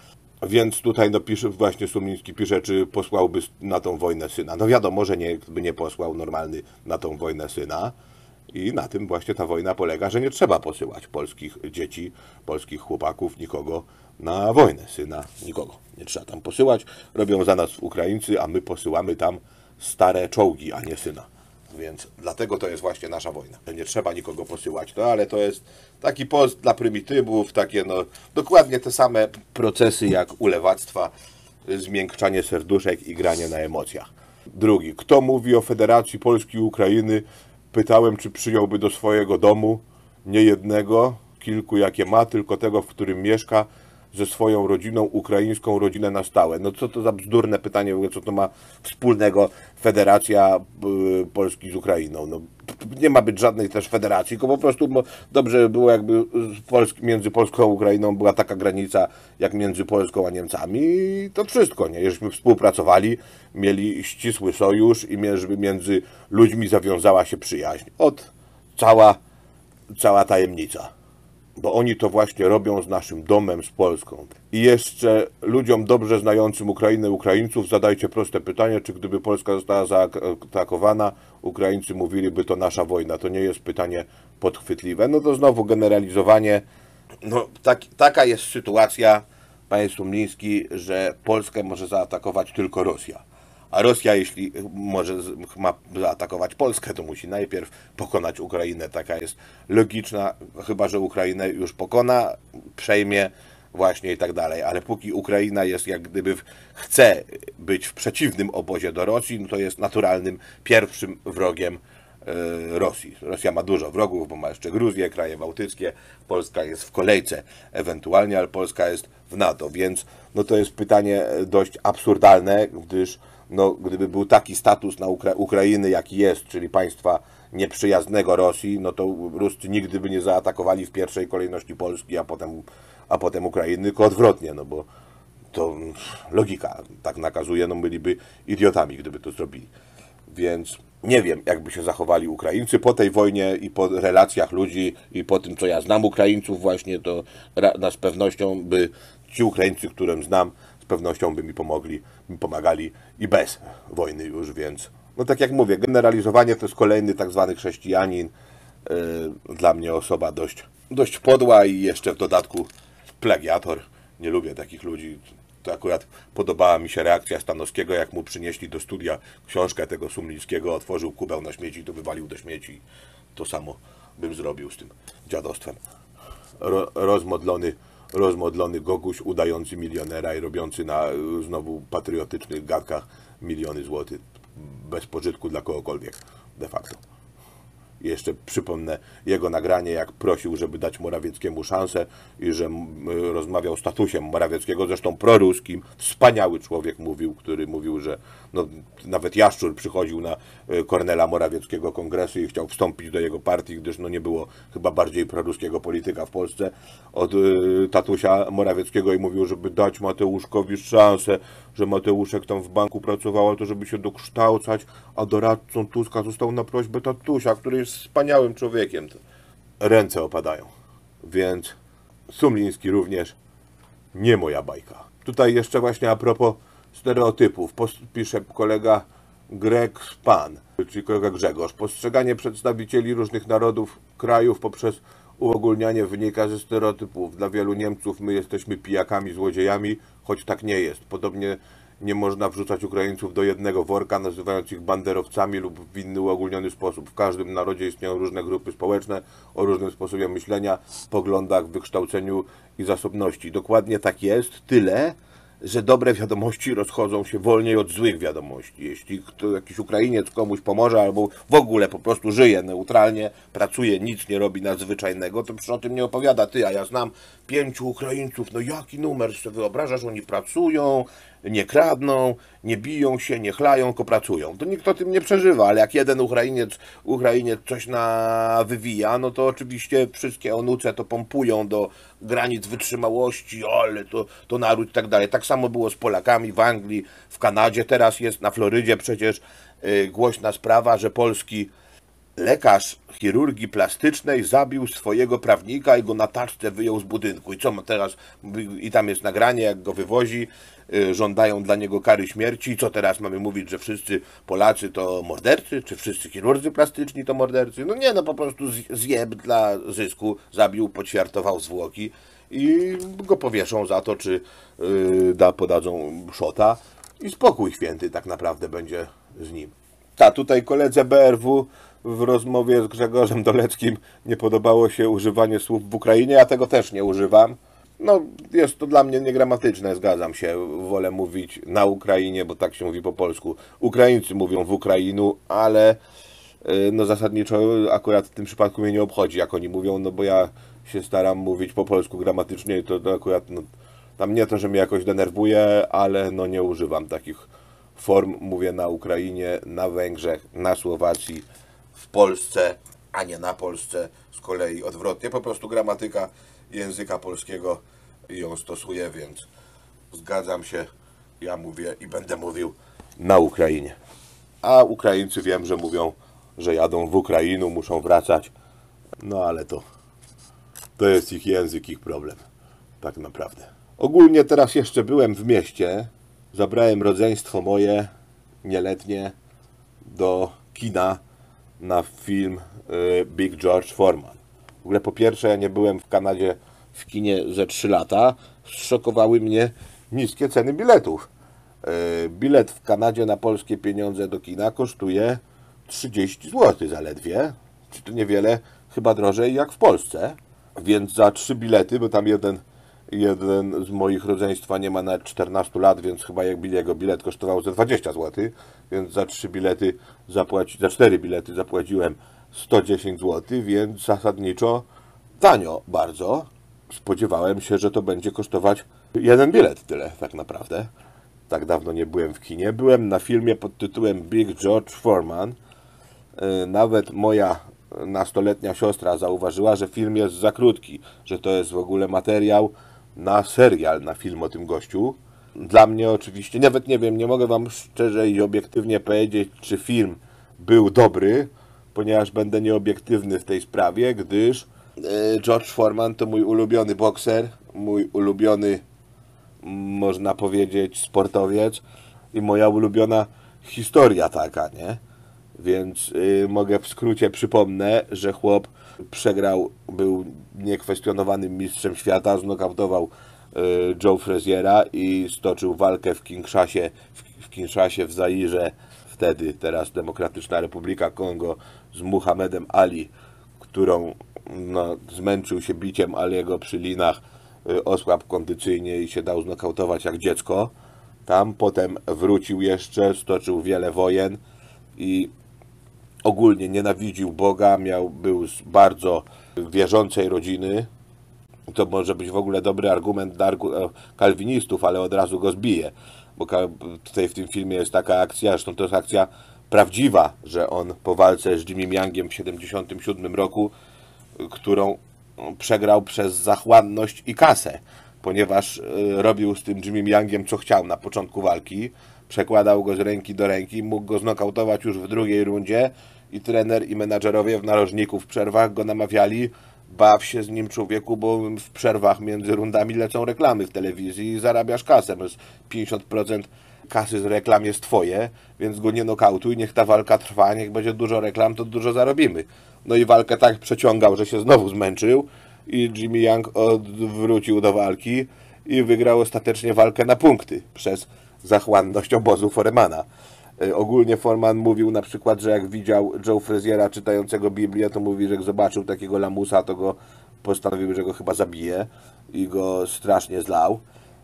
Więc tutaj no, pisze, właśnie Sumliński pisze, czy posłałby na tą wojnę syna. No wiadomo, że nie, by nie posłał normalny na tą wojnę syna. I na tym właśnie ta wojna polega, że nie trzeba posyłać polskich dzieci, polskich chłopaków, nikogo na wojnę. Syna, nikogo. Nie trzeba tam posyłać. Robią za nas Ukraińcy, a my posyłamy tam stare czołgi, a nie syna. Więc dlatego to jest właśnie nasza wojna. Nie trzeba nikogo posyłać, no ale to jest taki post dla prymitywów, takie no dokładnie te same procesy jak u lewactwa, zmiękczanie serduszek i granie na emocjach. Drugi. Kto mówi o Federacji Polski i Ukrainy? Pytałem, czy przyjąłby do swojego domu nie jednego, kilku jakie ma, tylko tego, w którym mieszka, ze swoją rodziną, ukraińską rodzinę na stałe. No co to za bzdurne pytanie, w ogóle co to ma wspólnego Federacja y, Polski z Ukrainą. No, nie ma być żadnej też federacji, tylko po prostu bo dobrze by było, jakby z Polski, między Polską a Ukrainą była taka granica jak między Polską a Niemcami i to wszystko, nie? Żeśmy współpracowali, mieli ścisły sojusz i żeby między ludźmi zawiązała się przyjaźń. Od cała, cała tajemnica. bo oni to właśnie robią z naszym domem, z Polską. I jeszcze ludziom dobrze znającym Ukrainę, Ukraińców zadajcie proste pytanie, czy gdyby Polska została zaatakowana, Ukraińcy mówiliby, to nasza wojna. To nie jest pytanie podchwytliwe. No to znowu generalizowanie. No tak, taka jest sytuacja, panie Sumliński, że Polskę może zaatakować tylko Rosja. A Rosja, jeśli może ma zaatakować Polskę, to musi najpierw pokonać Ukrainę. Taka jest logiczna, chyba że Ukrainę już pokona, przejmie właśnie i tak dalej. Ale póki Ukraina jest jak gdyby chce być w przeciwnym obozie do Rosji, no to jest naturalnym pierwszym wrogiem Rosji. Rosja ma dużo wrogów, bo ma jeszcze Gruzję, kraje bałtyckie, Polska jest w kolejce ewentualnie, ale Polska jest w NATO, więc no to jest pytanie dość absurdalne, gdyż no, gdyby był taki status na Ukra Ukrainy, jaki jest, czyli państwa nieprzyjaznego Rosji, no to Ruscy nigdy by nie zaatakowali w pierwszej kolejności Polski, a potem, a potem Ukrainy, tylko odwrotnie, no bo to logika tak nakazuje, no byliby idiotami, gdyby to zrobili. Więc nie wiem, jakby się zachowali Ukraińcy po tej wojnie i po relacjach ludzi i po tym, co ja znam Ukraińców właśnie, to na z pewnością by ci Ukraińcy, którym znam, z pewnością by mi pomogli, mi pomagali i bez wojny już, więc no tak jak mówię, generalizowanie to jest kolejny tak zwany chrześcijanin, yy, dla mnie osoba dość, dość podła i jeszcze w dodatku plagiator. Nie lubię takich ludzi. To akurat podobała mi się reakcja Stanowskiego, jak mu przynieśli do studia książkę tego Sumlińskiego, otworzył kubeł na śmieci, to wywalił do śmieci. To samo bym zrobił z tym dziadostwem. Ro, rozmodlony, rozmodlony Goguś, udający milionera i robiący na znowu patriotycznych gadkach miliony złotych, bez pożytku dla kogokolwiek de facto. Jeszcze przypomnę jego nagranie, jak prosił, żeby dać Morawieckiemu szansę i że rozmawiał z tatusiem Morawieckiego, zresztą proruskim, wspaniały człowiek mówił, który mówił, że no, nawet Jaszczur przychodził na Kornela Morawieckiego kongresu i chciał wstąpić do jego partii, gdyż no, nie było chyba bardziej proruskiego polityka w Polsce od y, tatusia Morawieckiego i mówił, żeby dać Mateuszkowi szansę, że Mateuszek tam w banku pracował, to żeby się dokształcać, a doradcą Tuska został na prośbę tatusia, który jest wspaniałym człowiekiem. Ręce opadają. Więc Sumliński również nie moja bajka. Tutaj jeszcze właśnie a propos stereotypów. Pisze kolega Greg Span, czyli kolega Grzegorz. Postrzeganie przedstawicieli różnych narodów, krajów poprzez uogólnianie wynika ze stereotypów. Dla wielu Niemców my jesteśmy pijakami, złodziejami, choć tak nie jest. Podobnie nie można wrzucać Ukraińców do jednego worka, nazywając ich banderowcami lub w inny uogólniony sposób. W każdym narodzie istnieją różne grupy społeczne o różnym sposobie myślenia, poglądach, wykształceniu i zasobności. Dokładnie tak jest, tyle, że dobre wiadomości rozchodzą się wolniej od złych wiadomości. Jeśli kto, jakiś Ukrainiec komuś pomoże albo w ogóle po prostu żyje neutralnie, pracuje, nic nie robi nadzwyczajnego, to przecież o tym nie opowiada. Ty, a ja znam pięciu Ukraińców, no jaki numer sobie wyobrażasz? Oni pracują, nie kradną, nie biją się, nie chlają, tylko pracują. To nikt o tym nie przeżywa, ale jak jeden Ukrainiec, Ukrainiec coś na wywija, no to oczywiście wszystkie onuce to pompują do granic wytrzymałości, ale to, to naród i tak dalej. Tak samo było z Polakami w Anglii, w Kanadzie, teraz jest na Florydzie przecież yy, głośna sprawa, że polski lekarz chirurgii plastycznej zabił swojego prawnika i go na taczce wyjął z budynku. I co ma teraz? I tam jest nagranie, jak go wywozi, yy, żądają dla niego kary śmierci. I co teraz mamy mówić, że wszyscy Polacy to mordercy? Czy wszyscy chirurdzy plastyczni to mordercy? No nie, no po prostu zjeb dla zysku zabił, poćwiartował zwłoki i go powieszą za to, czy yy, da, podadzą szota i spokój święty tak naprawdę będzie z nim. Ta, tutaj koledze B R W w rozmowie z Grzegorzem Doleckim nie podobało się używanie słów w Ukrainie, ja tego też nie używam. No, jest to dla mnie niegramatyczne, zgadzam się, wolę mówić na Ukrainie, bo tak się mówi po polsku. Ukraińcy mówią w Ukrainu, ale no zasadniczo akurat w tym przypadku mnie nie obchodzi, jak oni mówią, no bo ja się staram mówić po polsku gramatycznie i to, to akurat, no, tam nie to, że mnie jakoś denerwuje, ale no nie używam takich form, mówię na Ukrainie, na Węgrzech, na Słowacji, w Polsce, a nie na Polsce, z kolei odwrotnie, po prostu gramatyka języka polskiego ją stosuję, więc zgadzam się, ja mówię i będę mówił na Ukrainie. A Ukraińcy wiem, że mówią, że jadą w Ukrainę, muszą wracać, no ale to To jest ich język, ich problem. Tak naprawdę. Ogólnie teraz jeszcze byłem w mieście. Zabrałem rodzeństwo moje, nieletnie, do kina na film y, Big George Foreman. W ogóle po pierwsze, ja nie byłem w Kanadzie w kinie ze trzy lata. Zszokowały mnie niskie ceny biletów. Y, bilet w Kanadzie na polskie pieniądze do kina kosztuje trzydzieści złotych zaledwie. Czy to niewiele, chyba drożej jak w Polsce. Więc za trzy bilety, bo tam jeden, jeden z moich rodzeństwa nie ma nawet czternastu lat, więc chyba jakby jego bilet kosztował ze dwadzieścia złotych, więc za trzy bilety zapłaci, za cztery bilety zapłaciłem sto dziesięć złotych, więc zasadniczo tanio bardzo. Spodziewałem się, że to będzie kosztować jeden bilet tyle tak naprawdę. Tak dawno nie byłem w kinie. Byłem na filmie pod tytułem Big George Foreman. Nawet moja nastoletnia siostra zauważyła, że film jest za krótki, że to jest w ogóle materiał na serial, na film o tym gościu. Dla mnie oczywiście, nawet nie wiem, nie mogę wam szczerze i obiektywnie powiedzieć, czy film był dobry, ponieważ będę nieobiektywny w tej sprawie, gdyż George Foreman to mój ulubiony bokser, mój ulubiony, można powiedzieć, sportowiec i moja ulubiona historia taka, nie? Więc y, mogę w skrócie przypomnę, że chłop przegrał, był niekwestionowanym mistrzem świata, znokautował y, Joe Fraziera i stoczył walkę w Kinszasie, w, w Kinszasie w Zairze, wtedy, teraz Demokratyczna Republika Kongo, z Muhammedem Ali, którą no, zmęczył się biciem Aliego przy linach, y, osłabł kondycyjnie i się dał znokautować jak dziecko. Tam potem wrócił jeszcze, stoczył wiele wojen i ogólnie nienawidził Boga, miał, był z bardzo wierzącej rodziny. To może być w ogóle dobry argument dla kalwinistów, ale od razu go zbije. Bo tutaj w tym filmie jest taka akcja, zresztą to jest akcja prawdziwa, że on po walce z Jimmy Youngiem w siedemdziesiątym siódmym roku, którą przegrał przez zachłanność i kasę, ponieważ robił z tym Jimmy Youngiem co chciał na początku walki. Przekładał go z ręki do ręki, mógł go znokautować już w drugiej rundzie i trener i menadżerowie w narożniku w przerwach go namawiali: baw się z nim, człowieku, bo w przerwach między rundami lecą reklamy w telewizji i zarabiasz kasę. pięćdziesiąt procent kasy z reklam jest twoje, więc go nie nokautuj, niech ta walka trwa, niech będzie dużo reklam, to dużo zarobimy. No i walkę tak przeciągał, że się znowu zmęczył i Jimmy Young odwrócił do walki i wygrał ostatecznie walkę na punkty przez zachłanność obozu Foremana. Ogólnie Foreman mówił na przykład, że jak widział Joe Fraziera czytającego Biblię, to mówi, że jak zobaczył takiego lamusa, to go postanowił, że go chyba zabije i go strasznie zlał.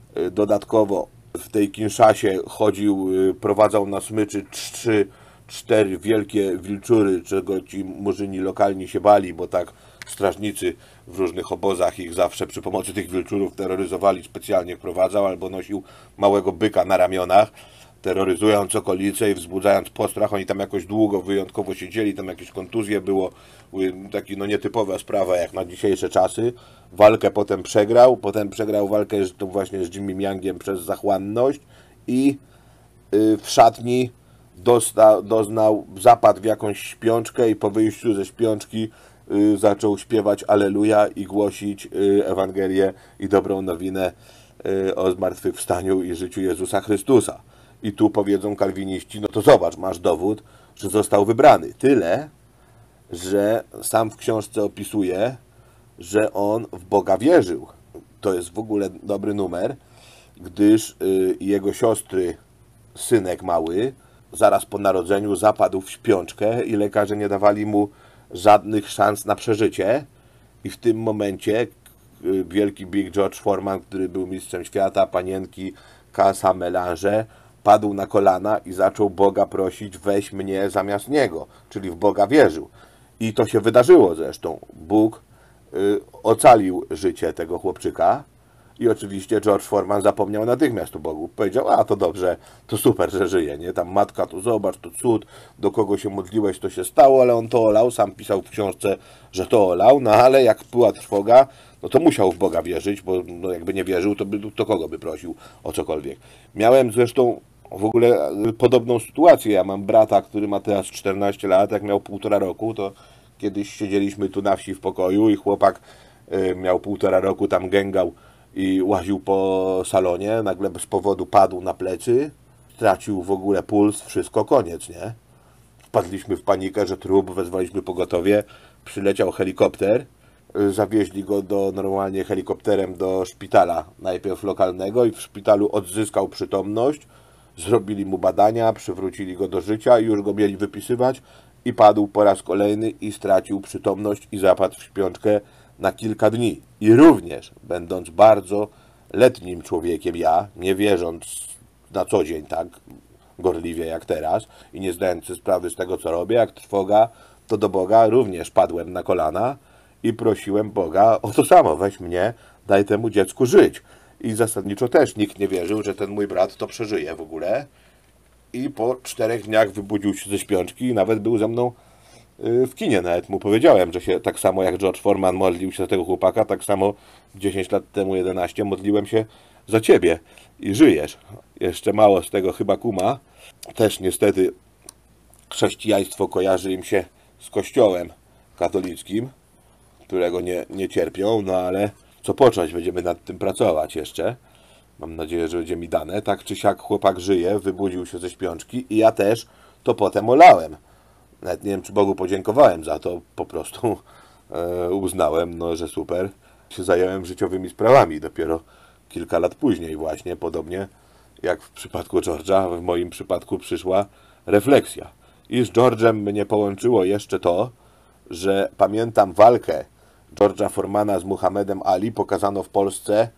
Dodatkowo w tej Kinszasie chodził, prowadzał na smyczy trzy, cztery wielkie wilczury, czego ci murzyni lokalni się bali, bo tak strażnicy w różnych obozach ich zawsze przy pomocy tych wilczurów terroryzowali, specjalnie wprowadzał, albo nosił małego byka na ramionach, terroryzując okolice i wzbudzając postrach. Oni tam jakoś długo wyjątkowo siedzieli, tam jakieś kontuzje było, taki no nietypowa sprawa jak na dzisiejsze czasy. Walkę potem przegrał, potem przegrał walkę z, to właśnie z Jimmy Youngiem przez zachłanność i yy, w szatni dosta, doznał, zapadł w jakąś śpiączkę i po wyjściu ze śpiączki yy, zaczął śpiewać Alleluja i głosić yy, Ewangelię i dobrą nowinę yy, o zmartwychwstaniu i życiu Jezusa Chrystusa. I tu powiedzą kalwiniści, no to zobacz, masz dowód, że został wybrany. Tyle, że sam w książce opisuje, że on w Boga wierzył. To jest w ogóle dobry numer, gdyż y, jego siostry, synek mały, zaraz po narodzeniu zapadł w śpiączkę i lekarze nie dawali mu żadnych szans na przeżycie. I w tym momencie y, wielki Big George Foreman, który był mistrzem świata, panienki Casa Melange, padł na kolana i zaczął Boga prosić: weź mnie zamiast niego, czyli w Boga wierzył. I to się wydarzyło zresztą. Bóg y, ocalił życie tego chłopczyka i oczywiście George Foreman zapomniał natychmiast o Bogu. Powiedział: a to dobrze, to super, że żyje, nie? Tam matka, to zobacz, to cud, do kogo się modliłeś, to się stało, ale on to olał, sam pisał w książce, że to olał, no ale jak była trwoga, no to musiał w Boga wierzyć, bo no jakby nie wierzył, to, by, to kogo by prosił o cokolwiek. Miałem zresztą w ogóle podobną sytuację. Ja mam brata, który ma teraz czternaście lat, jak miał półtora roku, to kiedyś siedzieliśmy tu na wsi w pokoju i chłopak miał półtora roku, tam gęgał i łaził po salonie, nagle bez powodu padł na plecy, stracił w ogóle puls, wszystko, koniec, nie? Wpadliśmy w panikę, że trup, wezwaliśmy pogotowie, przyleciał helikopter, zawieźli go do, normalnie helikopterem do szpitala, najpierw lokalnego, i w szpitalu odzyskał przytomność, zrobili mu badania, przywrócili go do życia i już go mieli wypisywać i padł po raz kolejny i stracił przytomność i zapadł w śpiączkę na kilka dni. I również, będąc bardzo letnim człowiekiem, ja, nie wierząc na co dzień tak gorliwie jak teraz i nie zdając sobie sprawy z tego, co robię, jak trwoga, to do Boga również padłem na kolana i prosiłem Boga o to samo, weź mnie, daj temu dziecku żyć. I zasadniczo też nikt nie wierzył, że ten mój brat to przeżyje w ogóle. I po czterech dniach wybudził się ze śpiączki i nawet był ze mną w kinie. Nawet mu powiedziałem, że się tak samo jak George Foreman modlił się za tego chłopaka, tak samo dziesięć lat temu, jedenaście, modliłem się za ciebie i żyjesz. Jeszcze mało z tego chyba kuma. Też niestety chrześcijaństwo kojarzy im się z kościołem katolickim, którego nie, nie cierpią, no ale co począć, będziemy nad tym pracować jeszcze. Mam nadzieję, że będzie mi dane. Tak czy siak chłopak żyje, wybudził się ze śpiączki i ja też to potem olałem. Nawet nie wiem, czy Bogu podziękowałem za to, po prostu e, uznałem, no, że super. Się zająłem życiowymi sprawami dopiero kilka lat później właśnie, podobnie jak w przypadku George'a, w moim przypadku przyszła refleksja. I z George'em mnie połączyło jeszcze to, że pamiętam walkę George'a Foremana z Muhammedem Ali, pokazano w Polsce,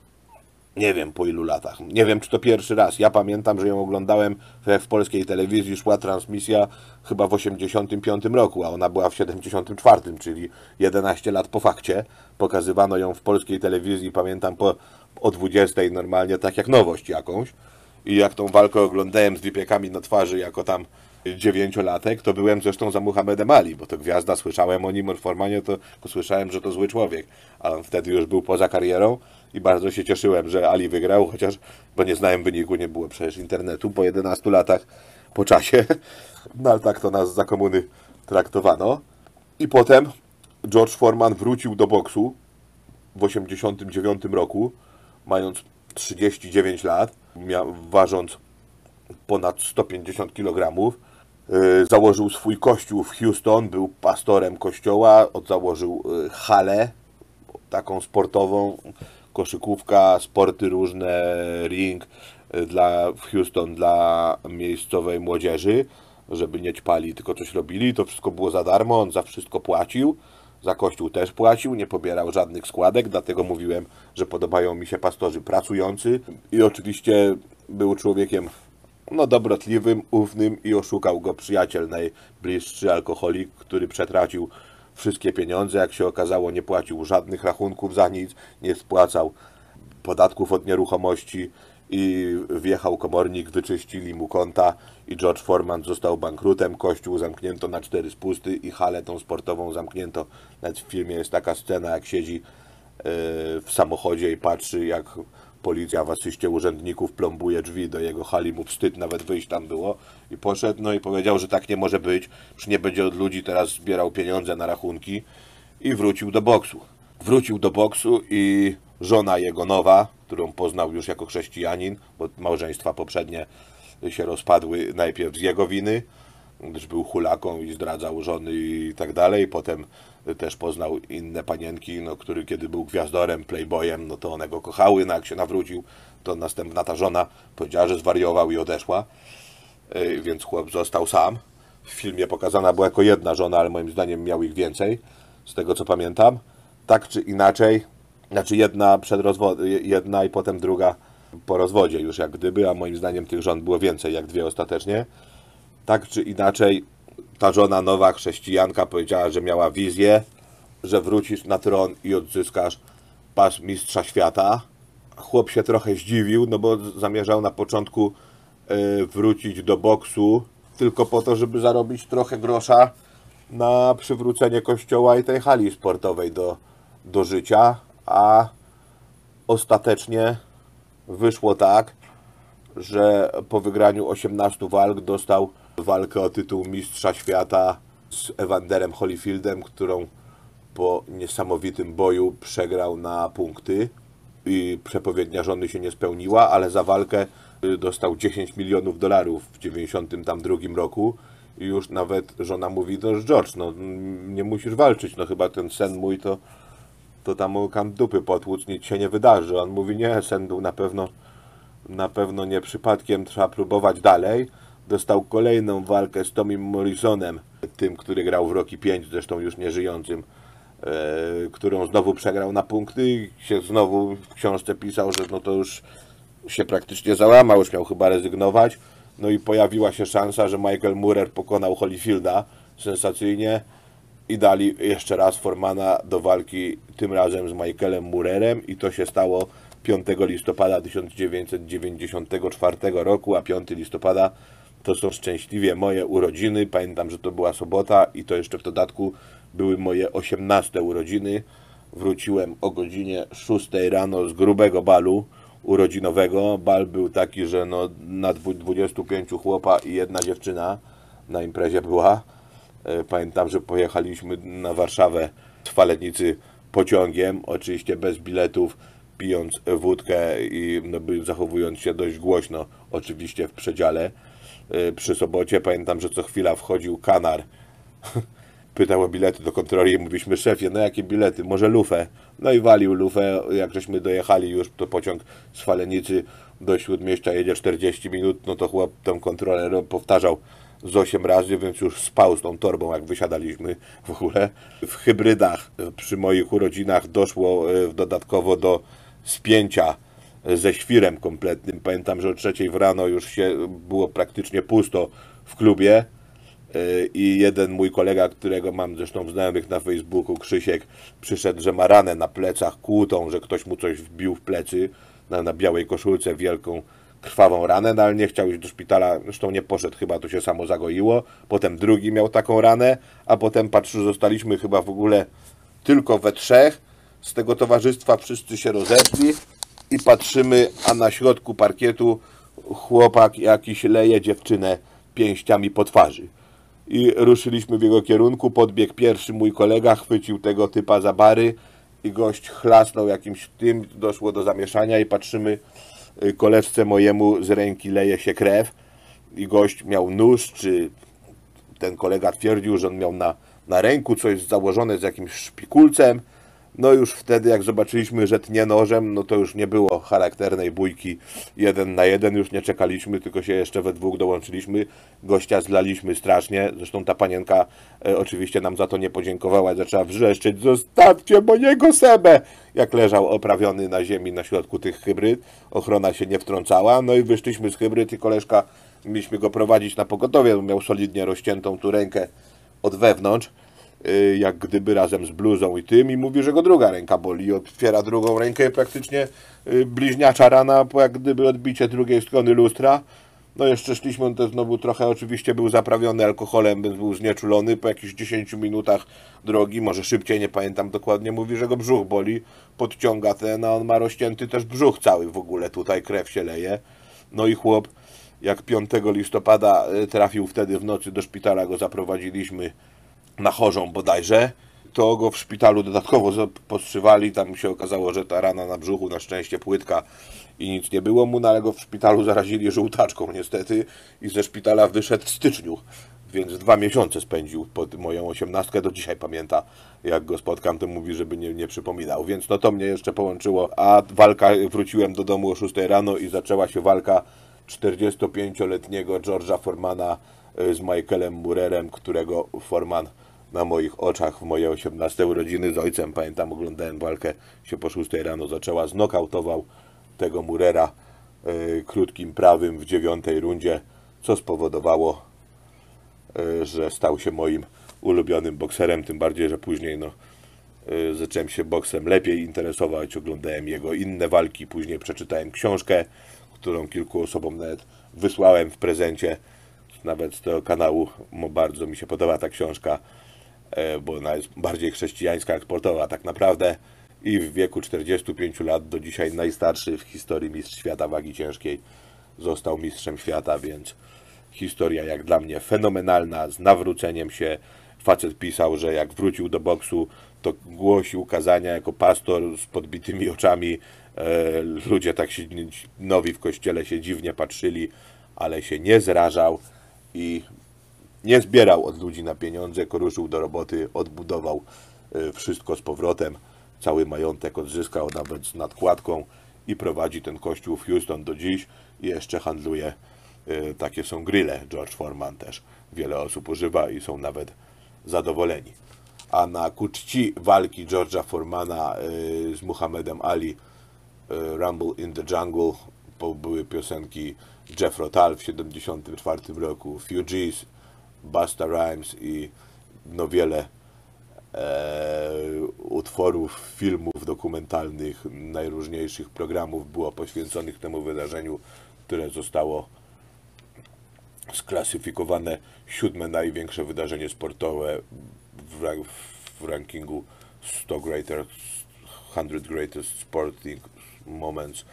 nie wiem po ilu latach, nie wiem czy to pierwszy raz, ja pamiętam, że ją oglądałem w polskiej telewizji, szła transmisja chyba w osiemdziesiątym piątym roku, a ona była w siedemdziesiątym czwartym, czyli jedenaście lat po fakcie, pokazywano ją w polskiej telewizji, pamiętam po, o dwudziestej normalnie, tak jak nowość jakąś, i jak tą walkę oglądałem z wypiekami na twarzy jako tam dziewięciolatek, to byłem zresztą za Muhammedem Ali, bo to gwiazda, słyszałem o nim, o Formanie, to, to słyszałem, że to zły człowiek, a on wtedy już był poza karierą i bardzo się cieszyłem, że Ali wygrał, chociaż, bo nie znałem wyniku, nie było przecież internetu po jedenastu latach po czasie, no ale tak to nas za komuny traktowano. I potem George Foreman wrócił do boksu w osiemdziesiątym dziewiątym roku, mając trzydzieści dziewięć lat, miał, ważąc ponad sto pięćdziesiąt kilogramów. Yy, założył swój kościół w Houston, był pastorem kościoła, założył yy, halę taką sportową, koszykówka, sporty różne, ring yy, dla, w Houston dla miejscowej młodzieży, żeby nie ćpali, tylko coś robili. To wszystko było za darmo, on za wszystko płacił. Za kościół też płacił, nie pobierał żadnych składek, dlatego mówiłem, że podobają mi się pastorzy pracujący. I oczywiście był człowiekiem no dobrotliwym, ufnym i oszukał go przyjaciel najbliższy, alkoholik, który przetracił wszystkie pieniądze. Jak się okazało, nie płacił żadnych rachunków za nic, nie spłacał podatków od nieruchomości i wjechał komornik, wyczyścili mu konta i George Foreman został bankrutem, kościół zamknięto na cztery spusty i halę tą sportową zamknięto. Nawet w filmie jest taka scena, jak siedzi w samochodzie i patrzy, jak policja w asyście urzędników plombuje drzwi do jego hali, mu wstyd nawet wyjść tam było i poszedł, no i powiedział, że tak nie może być, że nie będzie od ludzi teraz zbierał pieniądze na rachunki i wrócił do boksu. Wrócił do boksu i żona jego nowa, którą poznał już jako chrześcijanin, bo małżeństwa poprzednie się rozpadły najpierw z jego winy, gdyż był hulaką i zdradzał żony i tak dalej. Potem też poznał inne panienki, no, który kiedy był gwiazdorem, playboyem, no to one go kochały, no jak się nawrócił, to następna ta żona powiedziała, że zwariował i odeszła, yy, więc chłop został sam. W filmie pokazana była jako jedna żona, ale moim zdaniem miał ich więcej, z tego co pamiętam. Tak czy inaczej, znaczy jedna przed rozwodem, jedna i potem druga po rozwodzie już jak gdyby, a moim zdaniem tych żon było więcej jak dwie ostatecznie. Tak czy inaczej, ta żona nowa chrześcijanka powiedziała, że miała wizję, że wrócisz na tron i odzyskasz pas mistrza świata. Chłop się trochę zdziwił, no bo zamierzał na początku y, wrócić do boksu tylko po to, żeby zarobić trochę grosza na przywrócenie kościoła i tej hali sportowej do, do życia, a ostatecznie wyszło tak, że po wygraniu osiemnastu walk dostał walkę o tytuł mistrza świata z Evanderem Holyfieldem, którą po niesamowitym boju przegrał na punkty i przepowiednia żony się nie spełniła, ale za walkę dostał dziesięć milionów dolarów w dziewięćdziesiątym drugim roku i już nawet żona mówi, no George, no nie musisz walczyć, no chyba ten sen mój to, to tam kam dupy potłuc, nic się nie wydarzy. On mówi, nie, sen był na pewno, na pewno nie przypadkiem, trzeba próbować dalej. Dostał kolejną walkę z Tomim Morrisonem, tym, który grał w Rocky pięć, zresztą już nieżyjącym, e, którą znowu przegrał na punkty i się znowu w książce pisał, że no to już się praktycznie załamał, już miał chyba rezygnować. No i pojawiła się szansa, że Michael Moorer pokonał Holyfielda sensacyjnie i dali jeszcze raz Foremana do walki, tym razem z Michaelem Moorerem, i to się stało piątego listopada tysiąc dziewięćset dziewięćdziesiątego czwartego roku, a piątego listopada to są szczęśliwie moje urodziny. Pamiętam, że to była sobota i to jeszcze w dodatku były moje osiemnaste urodziny. Wróciłem o godzinie szóstej rano z grubego balu urodzinowego. Bal był taki, że no na dwudziestu pięciu chłopa i jedna dziewczyna na imprezie była. Pamiętam, że pojechaliśmy na Warszawę z Falenicy pociągiem, oczywiście bez biletów, pijąc wódkę i no, zachowując się dość głośno, oczywiście w przedziale. Przy sobocie pamiętam, że co chwila wchodził kanar, pytał o bilety do kontroli i mówiliśmy, szefie, no jakie bilety, może lufę? No i walił lufę. Jak żeśmy dojechali już, to pociąg z Falenicy do Śródmieścia jedzie czterdzieści minut, no to chłop tę kontrolę powtarzał z osiem razy, więc już spał z tą torbą, jak wysiadaliśmy w ogóle. W hybrydach przy moich urodzinach doszło dodatkowo do spięcia ze świrem kompletnym. Pamiętam, że o trzeciej w rano już się było praktycznie pusto w klubie i jeden mój kolega, którego mam zresztą znajomych na Facebooku, Krzysiek, przyszedł, że ma ranę na plecach kłutą, że ktoś mu coś wbił w plecy, na, na białej koszulce wielką krwawą ranę, no ale nie chciał iść do szpitala, zresztą nie poszedł, chyba to się samo zagoiło. Potem drugi miał taką ranę, a potem patrz, zostaliśmy chyba w ogóle tylko we trzech z tego towarzystwa, wszyscy się rozeszli i patrzymy, a na środku parkietu chłopak jakiś leje dziewczynę pięściami po twarzy. I ruszyliśmy w jego kierunku, podbiegł pierwszy mój kolega, chwycił tego typa za bary i gość chlasnął jakimś tym, doszło do zamieszania i patrzymy, koleżce mojemu z ręki leje się krew i gość miał nóż, czy ten kolega twierdził, że on miał na, na ręku coś założone z jakimś szpikulcem. No już wtedy, jak zobaczyliśmy, że tnie nożem, no to już nie było charakternej bójki jeden na jeden, już nie czekaliśmy, tylko się jeszcze we dwóch dołączyliśmy. Gościa zlaliśmy strasznie, zresztą ta panienka e, oczywiście nam za to nie podziękowała, zaczęła wrzeszczeć, zostawcie mojego Sebę, jak leżał oprawiony na ziemi na środku tych hybryd. Ochrona się nie wtrącała, no i wyszliśmy z hybryd i koleżka, mieliśmy go prowadzić na pogotowie, miał solidnie rozciętą tu rękę od wewnątrz, jak gdyby razem z bluzą i tym, i mówi, że go druga ręka boli, i otwiera drugą rękę i praktycznie bliźniacza rana, jak gdyby odbicie drugiej strony lustra. No jeszcze szliśmy, on też znowu trochę oczywiście był zaprawiony alkoholem, więc był znieczulony. Po jakichś dziesięciu minutach drogi, może szybciej, nie pamiętam dokładnie, mówi, że go brzuch boli, podciąga ten, a on ma rozcięty też brzuch cały w ogóle, tutaj krew się leje. No i chłop, jak piątego listopada trafił wtedy w nocy do szpitala, go zaprowadziliśmy na Chorzą bodajże, to go w szpitalu dodatkowo postrzywali, tam się okazało, że ta rana na brzuchu na szczęście płytka i nic nie było mu, no ale go w szpitalu zarazili żółtaczką niestety i ze szpitala wyszedł w styczniu, więc dwa miesiące spędził pod moją osiemnastkę, do dzisiaj pamięta, jak go spotkam, to mówi, żeby nie, nie przypominał, więc no to mnie jeszcze połączyło, a walka, wróciłem do domu o szóstej rano i zaczęła się walka czterdziestopięcioletniego George'a Foremana z Michaelem Moorerem, którego Foreman na moich oczach w moje osiemnaste urodziny z ojcem, pamiętam, oglądałem walkę, się po szóstej rano zaczęła, znokautował tego Moorera y, krótkim prawym w dziewiątej rundzie, co spowodowało, y, że stał się moim ulubionym bokserem, tym bardziej, że później no, y, zacząłem się boksem lepiej interesować, oglądałem jego inne walki, później przeczytałem książkę, którą kilku osobom nawet wysłałem w prezencie, nawet z tego kanału, bo bardzo mi się podoba ta książka, bo ona jest bardziej chrześcijańska jak sportowa tak naprawdę, i w wieku czterdziestu pięciu lat do dzisiaj najstarszy w historii mistrz świata wagi ciężkiej został mistrzem świata, więc historia jak dla mnie fenomenalna, z nawróceniem się. Facet pisał, że jak wrócił do boksu, to głosił kazania jako pastor z podbitymi oczami. Ludzie tak się, nowi w kościele się dziwnie patrzyli, ale się nie zrażał i nie zbierał od ludzi na pieniądze, tylko ruszył do roboty, odbudował wszystko z powrotem, cały majątek odzyskał nawet z nadkładką i prowadzi ten kościół w Houston do dziś i jeszcze handluje. Takie są grille, George Foreman też wiele osób używa i są nawet zadowoleni. A na ku czci walki George'a Foremana z Muhammadem Ali, Rumble in the Jungle, były piosenki Jeff Rotal w siedemdziesiątym czwartym roku, Fugees, Busta Rhymes i no wiele e, utworów, filmów dokumentalnych, najróżniejszych programów było poświęconych temu wydarzeniu, które zostało sklasyfikowane siódme największe wydarzenie sportowe w, rank, w rankingu sto greatest, sto greatest sporting moments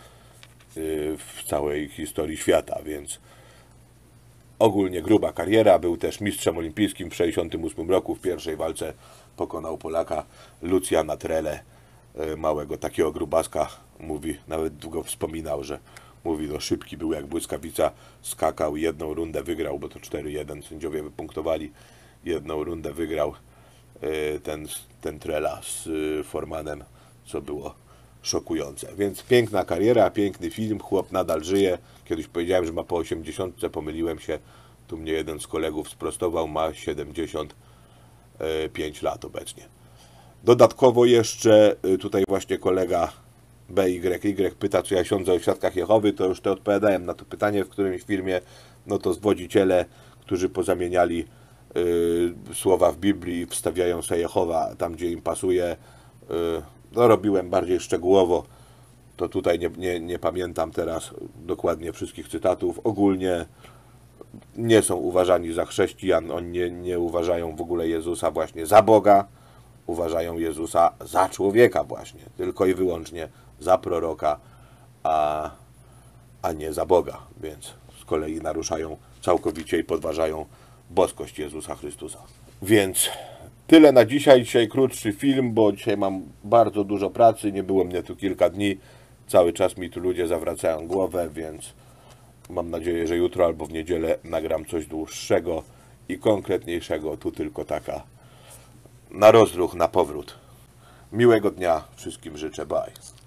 w całej historii świata, więc ogólnie gruba kariera. Był też mistrzem olimpijskim w tysiąc dziewięćset sześćdziesiątym ósmym roku. W pierwszej walce pokonał Polaka Luciana Trele, małego takiego grubaska. Mówi, nawet długo wspominał, że mówi, no szybki był jak błyskawica, skakał, jedną rundę wygrał, bo to cztery jeden sędziowie wypunktowali, jedną rundę wygrał ten, ten Trela z Foremanem, co było szokujące. Więc piękna kariera, piękny film, chłop nadal żyje. Kiedyś powiedziałem, że ma po osiemdziesiątce, pomyliłem się, tu mnie jeden z kolegów sprostował, ma siedemdziesiąt pięć lat obecnie. Dodatkowo jeszcze tutaj właśnie kolega B Y Y pyta, czy ja siądzę o świadkach Jehowy, to już to odpowiadałem na to pytanie w którymś filmie. No to zwodziciele, którzy pozamieniali y, słowa w Biblii i wstawiają sobie Jehowa tam, gdzie im pasuje. Y, no robiłem bardziej szczegółowo, to tutaj nie, nie, nie pamiętam teraz dokładnie wszystkich cytatów. Ogólnie nie są uważani za chrześcijan, oni nie, nie uważają w ogóle Jezusa właśnie za Boga, uważają Jezusa za człowieka właśnie, tylko i wyłącznie za proroka, a, a nie za Boga, więc z kolei naruszają całkowicie i podważają boskość Jezusa Chrystusa. Więc tyle na dzisiaj. Dzisiaj krótszy film, bo dzisiaj mam bardzo dużo pracy, nie było mnie tu kilka dni, cały czas mi tu ludzie zawracają głowę, więc mam nadzieję, że jutro albo w niedzielę nagram coś dłuższego i konkretniejszego. Tu tylko taka na rozruch, na powrót. Miłego dnia wszystkim życzę, bye.